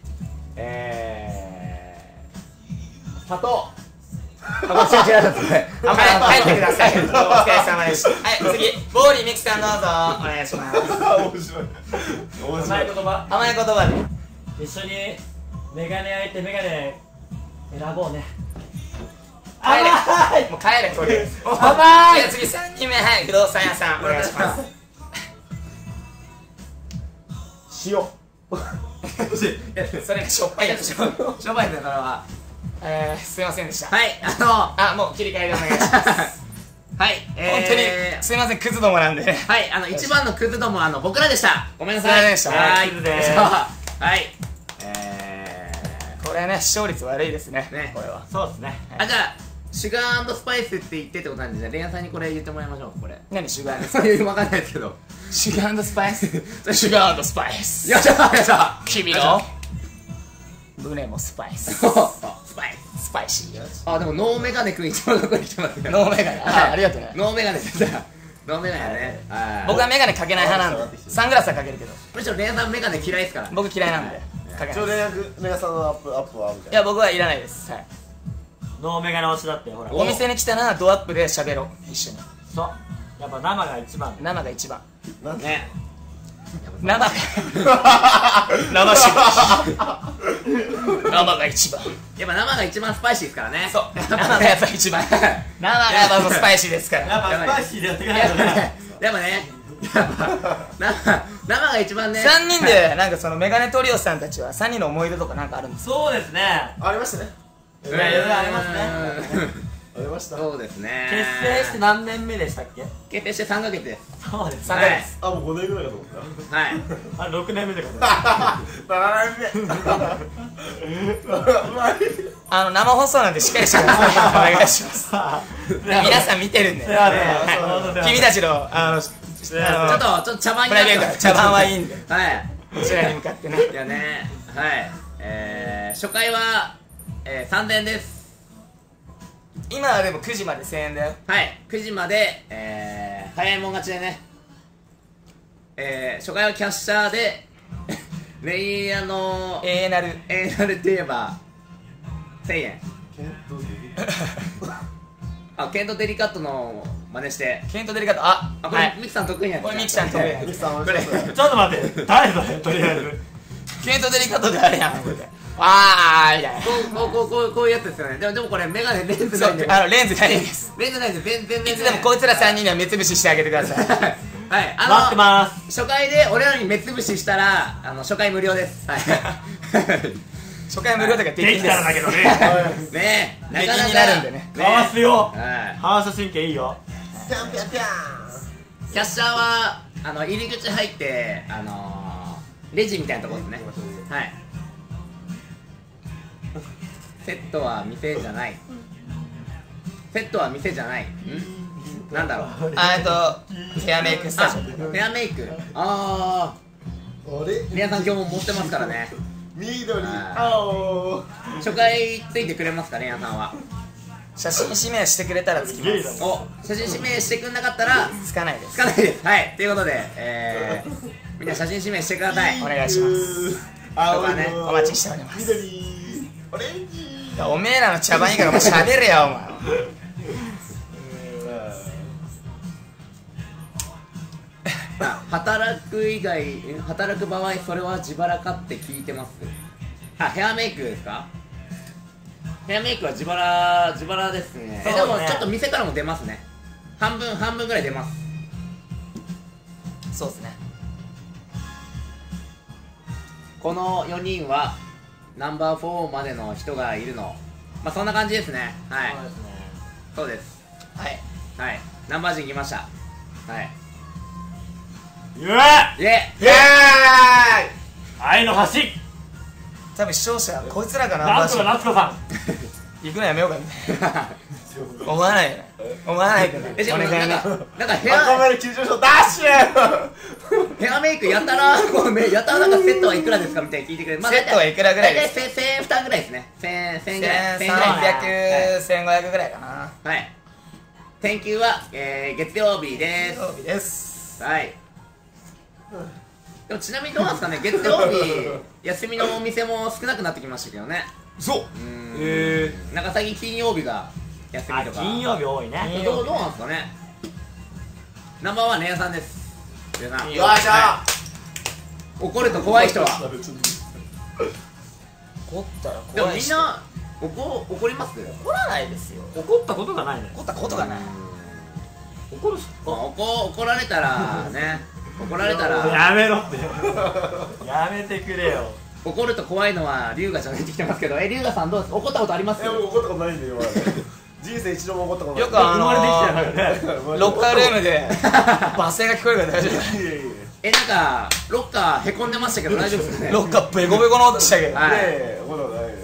えー。砂糖。あ、こっち違うですね。 はい、帰ってください。お疲れ様でした。はい、次、ボーリーミキさんどうぞお願いします。 面白い。面白い。 甘い言葉甘い言葉で。 一緒にメガネ開いてメガネ選ぼうね。 帰れ甘いもう帰れ、とりあえず。 甘いじゃあ次さんにんめ、はい、不動産屋さんお願いします。 塩。 それがしょっぱいやつでしょ。 しょばいね、それは。 えー、すいませんでした。 はい、あのあ、もう切り替えでお願いします。 はい、 本え当にすいません、クズどもなんで。 ー、はい、あの、一番のクズどもはあの、僕らでした。ごめんなさい。 すいませんでしたはい、 クズでーすはい。えー、 これね、視聴率悪いですね。 ねこれは。 そうですね。 あ、じゃあ、シュガー&スパイスって言ってってことなんで、じゃあ、レンヤさんにこれ言ってもらいましょう、これ。 何シュガーそういうわかんないですけど。 シュガー&スパイスシュガー&スパイスよっしゃ、よっしゃ。 君の胸もスパイススパイス。 スパイシーあ、でもノーメガネくん一番どこに来てますね。 ノーメガネ。あ、ありがとうね。 ノーメガネですね。ノーメガネね。はい。 僕はメガネかけない派なんで、サングラスはかけるけどむしろレンヤさんメガネ嫌いですから。 僕嫌いなんでかけちょない。 連絡、レアさんのアップ、アップはみたいいや、僕はいらないです。はい。 ノーメガネ推しだってほら。 お店に来たらドアップで喋ろう、一緒に。 そう。やっぱ生が一番。 生が一番。 な。なんでね。 生が生し生が一番。 やっぱ生が一番スパイシーですからね。 そう、生がやっぱ一番。生がやっぱもうスパイシーですから。 やっぱスパイシーでやっていかないとね。 やっぱね、やっぱ生生が一番ね。 さんにんでなんかそのメガネトリオさんたちはさんにんの思い出とかなんかあるんですか？ そうですね。 ありましたね。 いやいろいろありますね。 ありました。 そうですね。 結成して何年目でしたっけ？ 結成してさんかげつです。 そうですさんね。 かげつ。 あ、もうごねんぐらいかと思った。 はい。 あれろくねんめとかね。 ななねんめ。 あの生放送なんでしっかりしてください。お願いします。皆さん見てるんで。 いやねはい君たちのあのちょっとちょっと茶番にプライベート茶番はいいんで、 はい。 こちらに向かってね。 いやね、はい。えー、初回は、えー、さんぜんえんです。 今はでもくじまでせんえんだよ。 はい。くじまで、えー、早いもん勝ちでね。えー、初回はキャッシャーで、レイヤーの、 ええなる。 エーナルって言えば、せんえん。あ、ケントデリカットの真似して。 ケントデリカット、あ、 あ、これ、 はい。 ミキさん得意なやつ。 これミキさん得意なやつミキさん、おこれ願いします。 ちょっと待って。誰それとりあえず。 ケントデリカットであれやん。これであーみたいな。 こう、こう、こう、こう、こういうやつですよね。でも、でもこれ、メガネレンズそないんで。 う、あのレンズないんです。 レンズないんで、全然いつでもこいつらさんにんには目つぶししてあげてください。 はい、あの待ってます。 初回で俺らに目つぶししたら、あの、初回無料です。はい。 初回無料とかできできたらだけどね。 ねえ、なかなか出禁になるんでね。 回すよ。 はい。 反射神経いいよ。 ピャンピャンピャン。 キャッシャーは、あの、入り口入って、あのー、レジみたいなところですね。はい。セットは店じゃない。セットは店じゃない。んなんだろう。 あえっとヘアメイクスタジオ。 あ、ヘアメイク。ああれー、皆さん今日も持ってますからね。 緑、 あ青。 初回ついてくれますかね、皆さんは。 写真指名してくれたらつきます。 お、写真指名してくんなかったら、 つかないです。 つかないです。はい、ということで、えー、みんな写真指名してください。 お願いします。 青いねの。 お待ちしております。 緑、オレンジ。 おめえらの茶番いいからお前喋れやお前。 働く以外、働く場合、それは自腹かって聞いてます。あ、ヘアメイクですか？ヘアメイクは自腹、自腹ですね。え、でもそうねちょっと店からも出ますね。半分、半分ぐらい出ます。 そうですね。 このよにんは、ナンバーフォーまでの人がいるの。まあ、そんな感じですね。はい。 そうですね。 そうです。 はい。 はい。ナンバー陣来ました。はい。 イエーイ。 イェイイエーイ。 愛の橋。 多分視聴者はこいつらがナンなんとかバーシ夏子さん。 行くのやめようかみたいな。 思わないよね思わないけどえ、でもなんか、なんかヘ赤ア、 丸急上昇ダッシュヘアメイクやたら、こうね、やたらなんかセットはいくらですかみたいに聞いてくれる。まあセットはいくらぐらいです大体せんえん負担ぐらいですね。せんえん、せんえんぐらい。 せんさんびゃく、せんごひゃくぐらいかなはい。天休は、えー、月曜日で曜日ですす。はい。でもちなみにどうなんですかね、月曜日、休みのお店も少なくなってきましたけどね。 そううーん。 えなんか最近金曜日が休みあとか。 金曜日多いねどうどうなんですかね。ナンバーワンレアさんです。皆さん。 よっしゃ怒ると怖い人は。 怒ったらでも怖い人みんな怒怒ります？ 怒らないですよ怒ったことがないね怒ったことがない怒るしまあ怒怒られたらね、怒られたらやめろってやめてくれよ怒ると怖いのは龍河ちゃんが言ってきてますけど、え龍河さんどうです？怒ったことあります？ え、俺怒ったことないんだよ今まで人生一度も怒ったことないよくあの生まれてきたよねロッカールームで罵声が聞こえるから大丈夫いやいやいやえなんかロッカーへこんでましたけど大丈夫ですかね？ ロッカーベコベコの音したけどはいいやいや怒ったことないね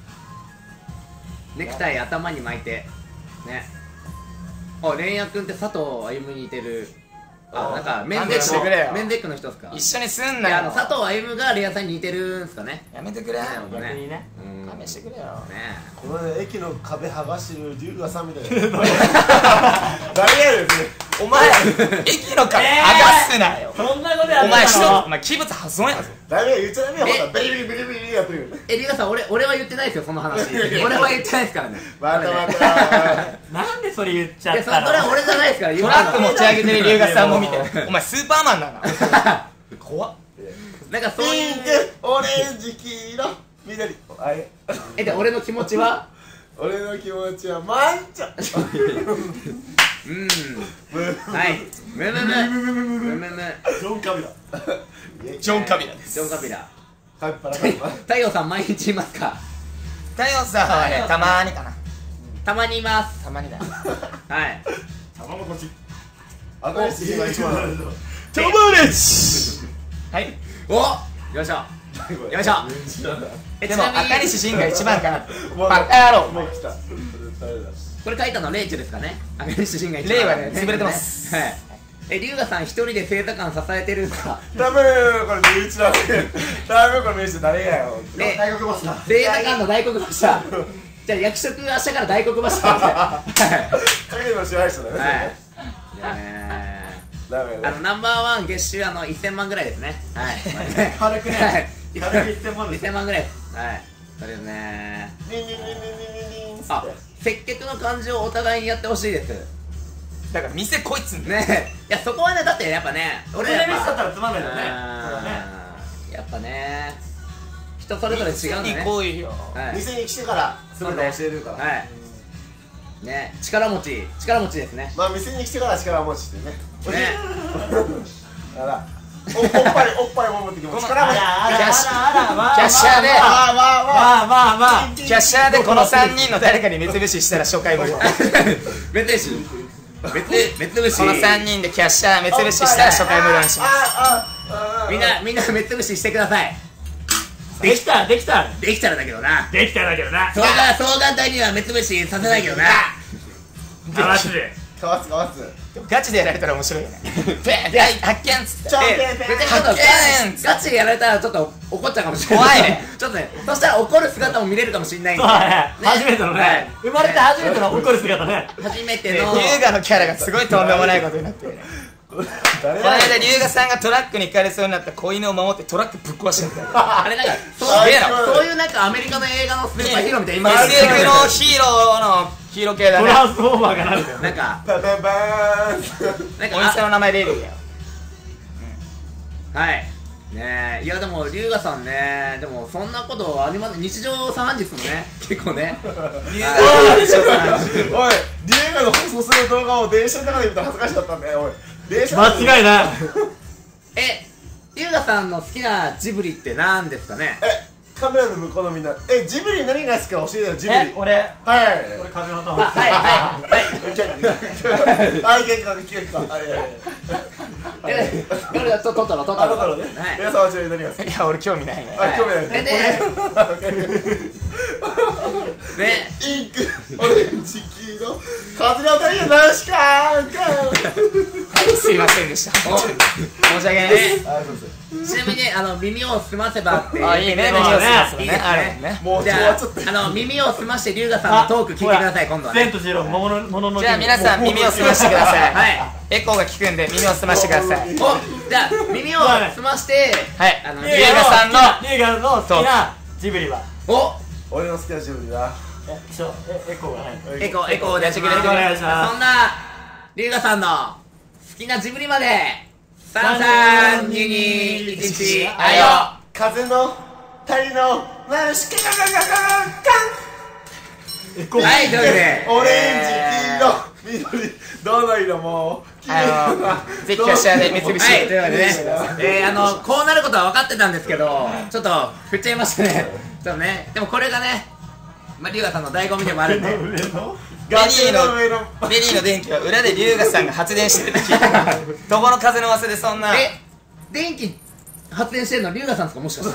ネクタイ頭に巻いてね。あ、レンヤ君って佐藤歩に似てる。あ、なんかメンデッ勘弁してくれよクのメンデックの人ですか？ 一緒にすんいなよやあの佐藤歩がレンヤさんに似てるんすかね。 やめてくれね逆にねうん勘弁してくれよねこのね駅の壁剥がしてる龍河さんみたいな誰やねんそれお前駅の壁剥がすなよそんなことやお前一つのお前器物破損やぞダメよ言っちゃダメよえほらベリベリベリベリやってるよえ、リュウガさん、俺、俺は言ってないですよ、その話。俺は言ってないですからね。 またまこれねたなんでそれ言っちゃいや、それったのそれは俺じゃないですから、言トわないラック持ち上げてる龍河さんも見てお前スーパーマンだな怖っなんかそうピいうン、クオレンジ黄色緑あれえ、で、俺の気持ちは俺の気持ちはマンチョうん。はい。ムムム。ムムム。 ジョンカビラジョンカビラですジョンカビラ。 カッパラカッパ太陽さん、毎日いますか？ 太陽さんはねたまーにかなたまにいます。 たまにだよはい。 玉のこっち赤い筋が一番あるトマレチはいおよいしょ。よいしょ。え、 でもちなみに赤西仁が一番かなもうバカ野郎もう来た誰だこれ書いたのレイチェですかね？赤西仁が一番。 レイはね潰れてますはい。え、龍河さん一人で星座館支えてるんですか？ ダメよこれ身内だダメよこれ身内誰やよえ大黒柱星座館の大黒柱。じゃあ役職明日から大黒柱で。はい。 影の支配者だねはい。じゃあねダメだあのナンバーワン月収あのいっせんまんぐらいですね。はい。 軽くねはい軽くいってんまんですいっせんまんぐらいです。はい。それですね。 リンリンリンリンリンリンリンあ、接客の感じをお互いにやってほしいです。 だから店こいつんだよねえ。いやそこはねだってやっぱね、 俺でミスだったらつまんないよねそうだねうんやっぱね人それぞれ違うんだね。 に来いよはい。 店に来てから全て教えるからはい。ね、力持ち力持ちですね。 まあ店に来てから力持ちってねね。 あらおおっぱいおっぱいも持ってきます力持ちあらあらキャッシュあらあらまあキャッシャーでわあわあわあまあまあまあキャッシャーでこのさんにんの誰かに目つぶししたら初回無料目つぶし目目つぶしこのさんにんでキャッシャー目つぶししたら初回無料にしますあああみんなみんな目つぶししてください。 できたできたできたらだけどな。 できただけどなそうが双眼帯には目つぶしさせないけどな。 かわすでかわすかわすでもガチでやられたら面白いよねペンはい発見っつってちょえペンペン別にちょっと発見ガチでやられたらちょっと怒っちゃうかもしれない。 怖いねちょっとね、そしたら怒る姿も見れるかもしれないんで。 そうだね初めてのはいね生まれて初めての怒る姿ね初めてでの。 龍河のキャラがすごいとんでもないことになってるね誰この間龍河さんがトラックに行かれそうになった子犬を守ってトラックぶっ壊してたあれなんかそうすげえなそういうなんかアメリカの映画のスーパーヒーローみたいなイメージエスエフ のヒーローのヒーロー系だねトランスフォーマーがなるんだよなんかパパパーンなんかお店の名前レイリーだよあはいねえいやでも龍河さんねでもそんなことあります日常茶飯事ですもんね結構ね龍河でしょさおいリエガの放送する動画を電車の中で見たら恥ずかしかったんだよおい電車の中で間違いないえ龍河さんの好きなジブリって何ですかねえカメラの向こうのみんなえジブリ何が好きか教えてよジブリえ俺はい俺風のとあはいはいはいはい結果結果はいはいはいえこれはトトロトトロあだからねはい皆さんはちなみに何が好きいや俺興味ないねあ興味ないでねねインクオレンジ黄の風の当たりがナウシカーンかすいませんでした申し訳ないです。 あ、そうです。 ちなみにね、あの耳を澄ませばってあ、いいね、 そうね耳を澄ますのいいですねあるね。 もうじゃ終わっちゃった。 あ、あの耳を澄まして龍河さんのトーク聞いてください、今度はね。 千と千尋ものもののじゃあ皆さん耳を澄ましてください。 はいエコーが聞くんで耳を澄ましてください。 お、じゃあ耳を澄ましてはいあの龍河さんの龍河の好きなジブリはお俺の好きなジブリだ。 えちょえエコーがないエコエコーでやってくれてお願いしますそんな龍河さんの好きなジブリまでさんさんににいちいちあいよ風の谷のナウシカガガガガエコーはい、というわけでオレンジ、黄色、緑、どの色もあのぜひ挙手で三菱はい、というわけでね、えー、あの、こうなることは分かってたんですけど、ちょっと振っちゃいましたね。ちょっとね、でもこれがね、まあ、龍河さんの醍醐味でもあるんで。 上の崖の上のベリーの電気は裏で龍河さんが発電してるって聞いた。どこの風の噂でそんな。 え、電気発電してるの龍河さんですか、もしかして。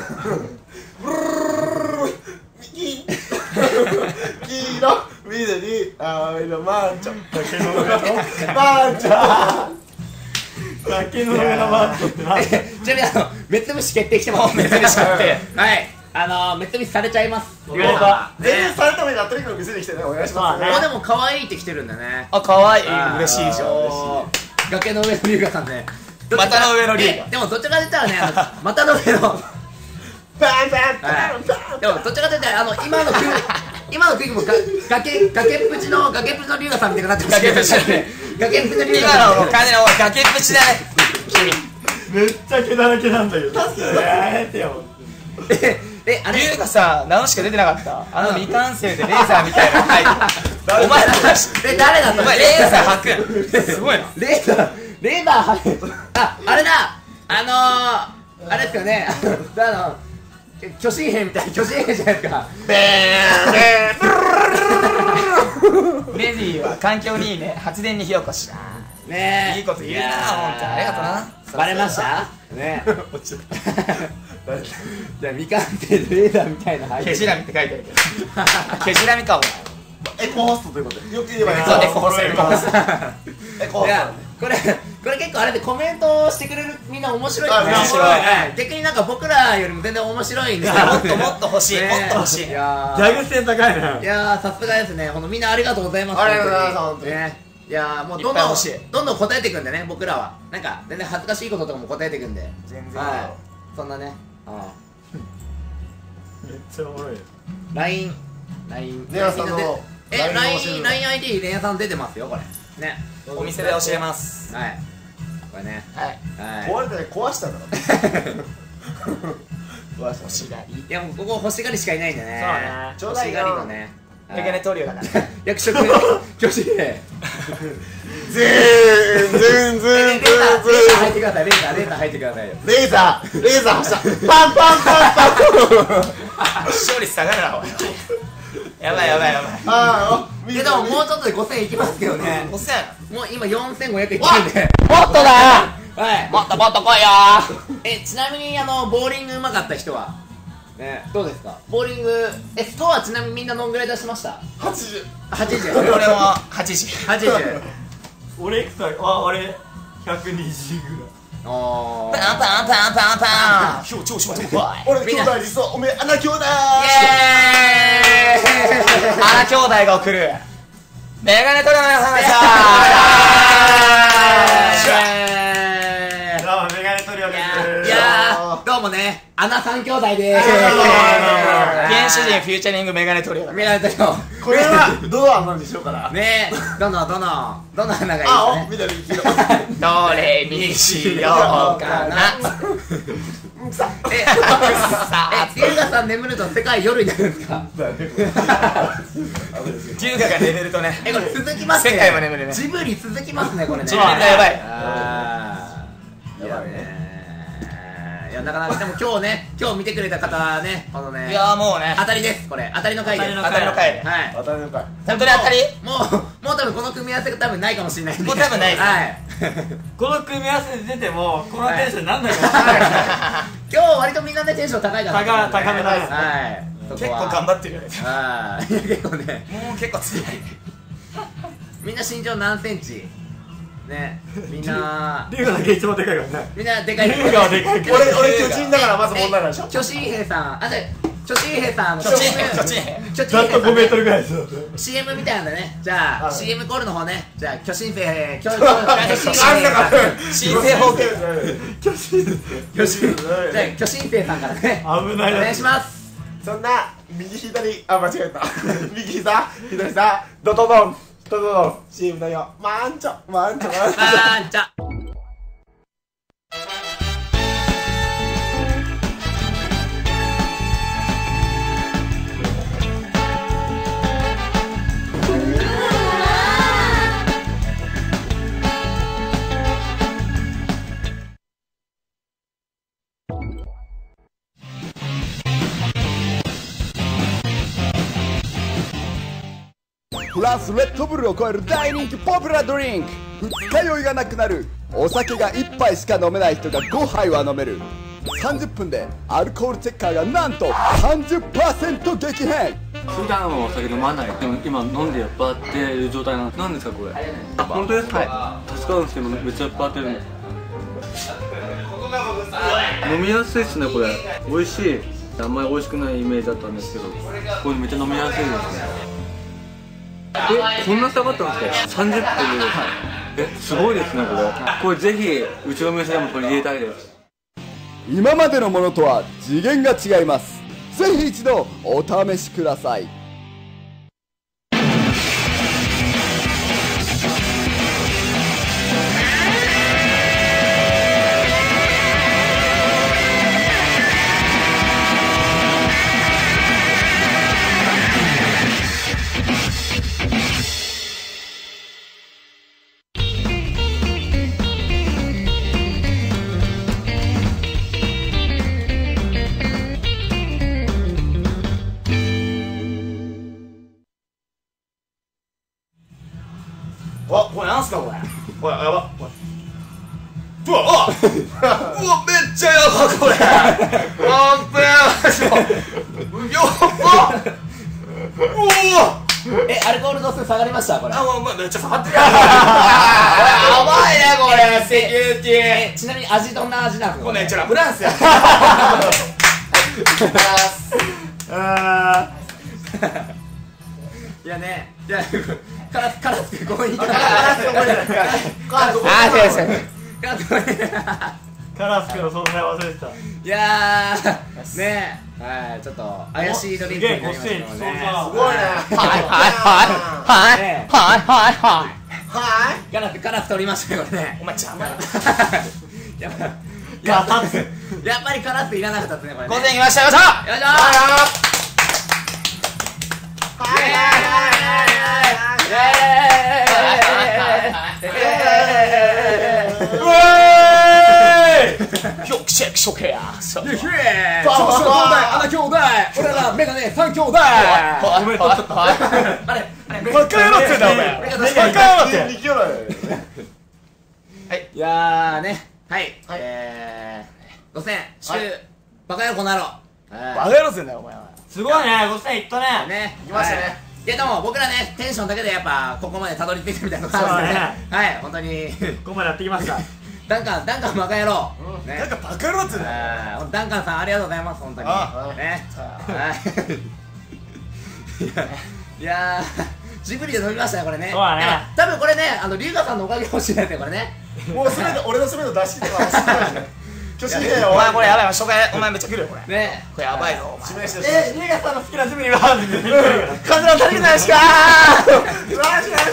黄色、緑、青色、マンチョ崖の上のマンチョ崖の上のマントってなえちなみにあの、目つぶし決定してます。 目つぶし決定はい、あの、目つぶしされちゃいます。 言われた全然された目になってるけど店に来てね、お願いしますねまあ、でも可愛いって来てるんだね。 あ、可愛いあー嬉しいじゃん。 おー崖の上の龍河さんね。 股の上の龍河えでもどっちかと言ったらね、あの股の上の。 バンバンバはンバンい、でもどっちかというとあの今の空今の空気もが崖崖っぷちの崖っぷちの龍河さんみたいになってます崖っぷちだね崖っぷちの龍河今さんのもう完全におい崖っぷちだね。君。 めっちゃ毛だらけなんだけどやめてよええあれ龍河さん、ナウシカ出てなかった。あの未完成でレーザーみたいなの入ってお前らえ誰だったお前レーザー吐くんすごいな。 レーザーレーザー入るああれだあのー、あれですよねあの巨神兵みたいな巨神兵じゃないですかレディーは環境にいいね、発電に火起こし。 ねえいいこと言うな、 やーほんとありがとうな。 バレましたね落ちちゃったじゃあ未完成でレーザーみたいな入ケジラミって書いてあるけどケジラミかお前。 エコホストということでよく言えばエコそうエホコホストエコホストエコホスいやこれこれ結構あれでコメントしてくれるみんな面白いあね面白いはい逆になんか僕らよりも全然面白いんですよもっともっと欲しい、 ねもっと欲しい。 いやギャグ性高いないやーさすがですねほんとみんなありがとうございますありがとうございます本当にねいやーもうどんどんいっぱい欲しいどんどん答えていくんでね僕らはなんか全然恥ずかしいこととかも答えていくんで全然はいそんなねあめっちゃおもろいよー ライン ラインレアさんのえラインラ教えるイン ラインアイディー レンヤさん出てますよこれねお店で教えます。 はいこれねはい。 はい壊れたね壊したんだから壊した欲しがり。 いやもうここ欲しがりしかいないんでねそうねちょうだいよ欲しがりのねメガネトリオだから。 役職巨神兵全然全然レーザーレーザー入ってくださいレーザーレーザー入ってくださいよレーザーレーザー発射パンパンパンパン視聴率下がるなおい。やばいやばいやばい。 ああいやでももうちょっとでごせんいきますけどねおっせん。 もう今よんせんごひゃくいってるんでもっとだよ。 はいもっともっと来いよ。 えちなみにあのボーリングうまかった人はねどうですかボーリングえスコアちなみにみんなどんぐらい出しましたはちじゅうはちじゅう俺もはちじ。 はちじゅう俺いくつだあ俺ひゃくにじゅうぐらいおーパンパンパンパンパン。ひょうちょうしまってこい。 俺の兄弟理想おめえ穴兄弟イエーイあら兄弟が送るメガネトリオの皆さんでした。 どうもメガネトリオですいやーどうもねアナ三兄弟でーす原始人フューチャリングメガネトリオだ。 メガネトリオこれはどの穴にしようかなねえどのどのどの花がい青いですね緑黄色どれにしようかな。 ええ龍河さん眠ると世界夜になるんですか龍河が眠るとね。 えこれ続きますね世界も眠るねジブリ続きますねこれねジブリがやばい。 あーいやねいやなかなかでも今日ね今日見てくれた方はねこのねいやーもうね当たりですこれ当たりの回です当たりの回ではい当たりの回本当に当たり。 もうもう多分この組み合わせが多分ないかもしれないんでもう多分ないですはいこの組み合わせで出てもこのテンションになんないかもしれない今日割とみんなでテンション高いかな高高めですはい結構頑張ってるよね。 はいいや結構ねもう結構強い。 みんな身長何センチね、みんな龍河だけ一番でかいからね。 みんなでかい。 龍河はでかいけど。 俺俺巨人だからまず問題ないでしょ。 巨神兵さん、あ、じゃ巨神兵さんの巨人兵巨人兵巨ざっとごメートルぐらいですよ。 シーエム みたいなんだね。じゃあ、 はいシーエム コールの方ね。じゃあ巨神兵巨巨巨神兵さん新生法廷巨人ですよ。 巨神じゃあ巨神兵さんからね危ないお願いやつ。 します。 そんな右左あ間違えた右膝左膝ドドドンドドドン シーエム だよマンチョマンチョマンチョあーんちゃプラスレッドブルを超える大人気ポピュラードリンク、二日酔いがなくなる、お酒がいっぱいしか飲めない人がごはいは飲める、さんじゅっぷんでアルコールチェッカーがなんと さんじゅっパーセント 激変。 普段はお酒飲まない。でも今飲んで酔っ払ってる状態なんです。何ですかこれ。あ、本当ですか。はい、助かるんですけどめっちゃ酔っ払ってるんで。飲みやすいですねこれ。美味しい。あんまり美味しくないイメージだったんですけど、これめっちゃ飲みやすいですね。え、こんな下がったんですか。さんじゅっぷんで。え、すごいですねこれ。これぜひうちの店でもこれ入れたいです。 今までのものとは次元が違います。ぜひ一度お試しください。 あこれなんすかこれ。 おいやばうわあうわめっちゃやばこれ。あんぺーやばっ。うわえ、アルコール度数下がりましたこれ。 あ、もうめっちゃ下がってるやん。やばいねこれ。セキュリテえ、ちなみに味どんな味なの。 ィこれちょラフランスや。 あいやね、いやカラスカラスここにいた。 カラスここじゃないですかカラスここあ、そうです。 カラスここにーカラス君の存在忘れてた。 いやーねえ、はい、ちょっと怪しいドリンクになりましたけどね。 すすごいねはいはいねはいはいはい。 はいカラスカラス取りましたよこれね。 お前邪魔や。 やっぱやっぱやっぱりカラスいらなかったですねこれね。 午前来ましたよ。よいしょ。 よいしょ。 ひょくしゃくしょけや。そう。 少々兄弟、穴兄弟、俺らメガネ三兄弟。 おめでとう。あれあれ。バカ野郎ってんだお前。バカ野郎って。 二キロだよいやーね、はい、えー、ごせん、週、バカ野郎この野郎。 バカ野郎ってんだよお前は。 すごいね、ごせんいったね。 ね、 来ましたね。 いやでも僕らね、テンションだけでやっぱここまでたどり着いたみたいなことなんですね。はい、本当に。 ここまでやってきました。 ダンカン、ダンカンバカ野郎。ね。 なんかバカ野郎ってんだよ。 あーダンカンさんありがとうございます本当に。 あね。はい。いやいやージブリで飲みましたねこれね。 そうだねやっぱ多分これねあの龍河さんのおかげかもしれないですよこれね。 もうすべて俺のすべてを出し切ってから巨神兵お前これやばいわ。 い初回お前めっちゃ来るよこれ。 ね。 これやばいぞお前。 指名してえ、リーガさんの好きなジブリは風の足りないしかー。 で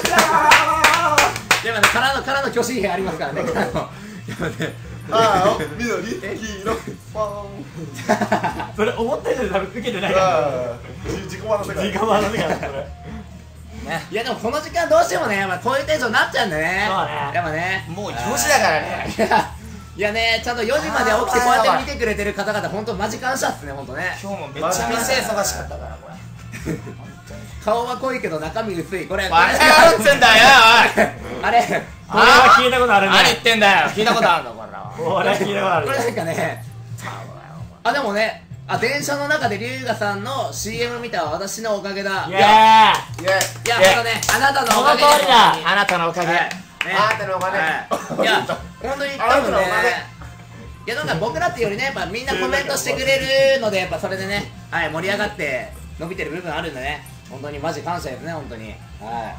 もね空の空の巨神兵ありますからね。空の。でもねああ緑黄色ポーンそれ思った以上に多分受けてないから。 ああ自己満の世界時間もあの世界だそれ。 いやでもこの時間どうしてもねやっぱこういうテンションになっちゃうんでね。 そうねやっぱね。 もうよじだからね。 いやいやねちゃんとよじまで起きてこうやって見てくれてる方々本当マジ感謝っすね本当ね。 今日もめっちゃ店忙しかったからこれ。 顔は濃いけど中身薄いこれ。 バカ野郎ってんだよあれこれは聞いたことあるね。 何言ってんだよ。聞いたことあるのこれは。 これは聞いたことあるこれなんかねあでもねあ、電車の中で龍河さんの シーエム 見た私のおかげだ。 イエーイ。 いや、ほんとね、あなたのおかげその通りだ。 あなたのおかげ。 あなたのおかげ。 いや、ほんとに多分ね、いや、なんか僕らってよりね、やっぱみんなコメントしてくれるので、やっぱそれでね、はい、盛り上がって伸びてる部分あるんでね、本当にマジ感謝ですね、本当に。はい。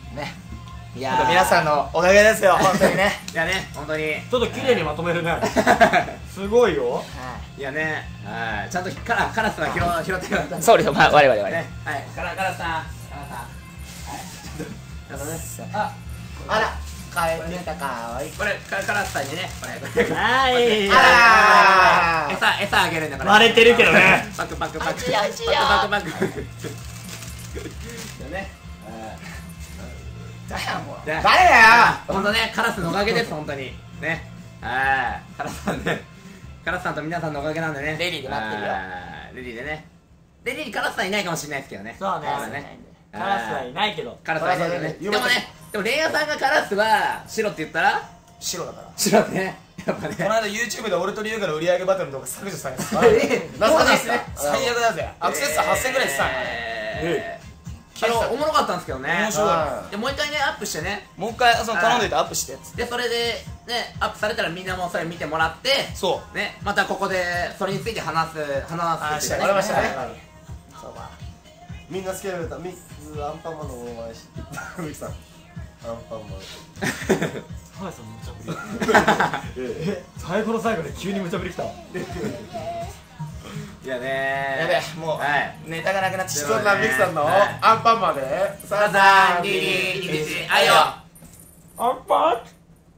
ね。 いやー、 皆さんのおかげですよ、本当にね。 いやね、本当に。 ちょっと綺麗にまとめるね。すごいよ。 いやね、はい、ちゃんとカラカラスは拾拾ってください。 そうですよ、まあ、我々はねね。 はい、カラカラスさん、カラスさん。はい。ちょっとね、あ、 あら、かえねたかわいい。 これカカラスさんにね、これこれ。 はい。 あらー。 餌餌あげるんだから。 割れてるけどね。 パクパクパク。 おいしいおいしいよパクパクパク。ね。 誰やもう。 誰誰だよ。 本当ね、カラスのおかげです本当に。ね。はい。カラスさんね。カラスさんと皆さんのおかげなんでね。 レディーで待ってるよ。 レディーでね。レディーにカラスさんいないかもしれないですけどね。 そうね。カラスはいないけど。 カラスはいないけどね。でもね、でもレイヤーさんがカラスは白って言ったら白だから。 白ってね。やっぱね。 この間 YouTube で俺と龍河の売り上げバトルの動画削除されてた。 え懐かしいですね。最悪だぜ。アクセス数はっせんぐらいしてたんや。 えー昨日おもろかったんですけどね。 面白い。 でもう一回ねアップしてね。 もう一回その頼んでいてアップしてやつ。 でそれでねアップされたらみんなもそれ見てもらって、 そうねまたここでそれについて話す話すっていうありましたね。 そうか。みんな好きな歌、ミズアンパンマンの大前し。ミキさん。アンパンマン。 ハイさん無茶ぶり。え、最後の最後で急に無茶ぶりきた。 いやねやべえ、もうはいネタがなくなってきそんた。 なミキさんのはいアンパンマンで。 ささんリリーイキチあいよ。 アンパン。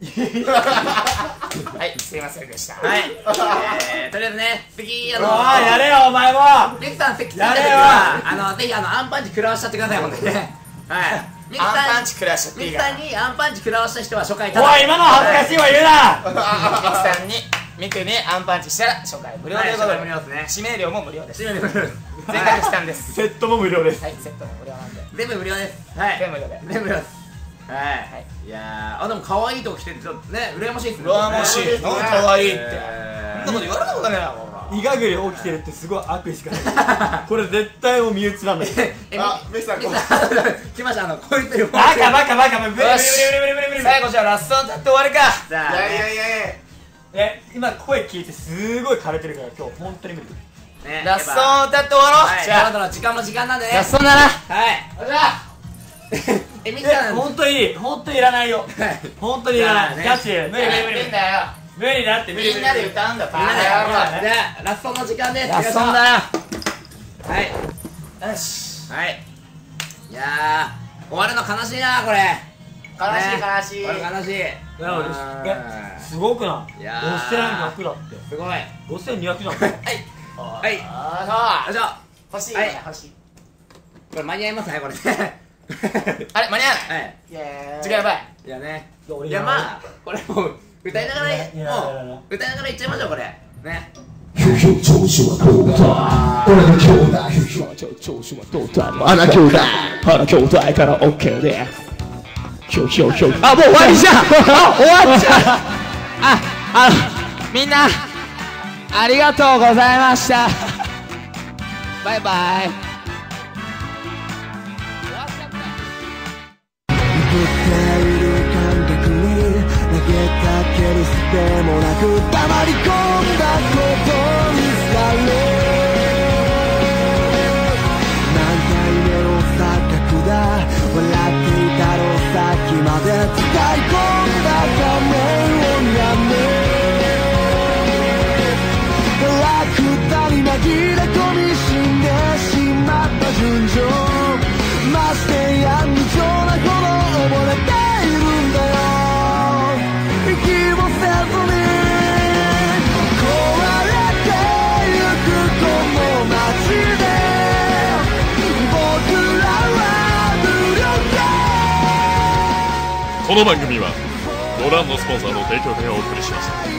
はい、すいませんでした。 はい。えーとりあえずね次あのああ、やれよお前も。 ミキさん席ついた時やれよはあのぜひあのアンパンチ食らわしちゃってください本当にね。はい。ミキアンさんパンチ食らわしちゃっていいかミキさんにアンパンチ食らわした人は初回おい、今の恥ずかしいわ言うな。 ミキさんにミクにアンパンチしたら初回無料ということで、 はい初回無料ですね指名料も無料です。 締めてくれる全額負担です。 セットも無料です。 はい、セットも無料なんで。 全部無料ですはい全部無料で。 全部無料ですはいいやーあでも可愛いとこ来ててちょっとね羨ましいですね羨ましい。なんか可愛いって。 えそんなこと言われたことねえな、もう。 イガグリ起きてるってすごい悪意しかない。これ絶対もう身内なんだよ。 えあ、ミキさん、こミキさん来ましたあのこいつよバカバカバカ、無理無理無理無理無理無理。 最後じゃあラスト歌って終わりか。 じゃあいやいやいやいや。 え、今声聞いてすごい枯れてるから今日本当に無理。 ねラストやっぱ歌って終わろう。 はいじゃあそろそろ時間も時間なんでねラストだな。 はいじゃあえミキえ、 さん本当に本当にいらないよ。 はい本当にいらない。 じゃあねガチで無理無理無理無理いいんだよ。 無理だって無理無理。 みんなで歌うんだ。 みんなでバカ野郎じゃあラストの時間ですラストだよ。 はいよし。 はいいやー終わるの悲しいなこれ悲しい悲しい。 これ悲しいいや俺えすごくないいやーごせんにひゃくだってすごいはいごせんにひゃくじゃんはいあじゃあ欲しい。 はい欲しい。 これ間に合いますねこれあれ間に合わない。 はいイエーイ。 時間やばい。 いやねいや俺いやまあこれもう歌いながらいやいやいやもう歌いながらいっちゃいましょうこれねひゅひゅ調子はどうだ俺の兄弟ひゅひゅ調子はどうだ穴兄弟穴兄弟から OK でひゅひゅひゅあ、もう終わりじゃん。あ、終わっちゃう。あ、あのみんなありがとうございました。バイバイ。 ぶっている感覚に投げかけるすでもなく黙り込んだことにされ何回目の錯覚だ笑っていたのさっきまで使い込んだ仮面をやめラクダに紛れ込み死んでしまった純情ましてや無情なほど溺れているんだよ息もせずに壊れてゆくこの街で僕らは無力だ。 この番組はご覧のスポンサーの提供でお送りします。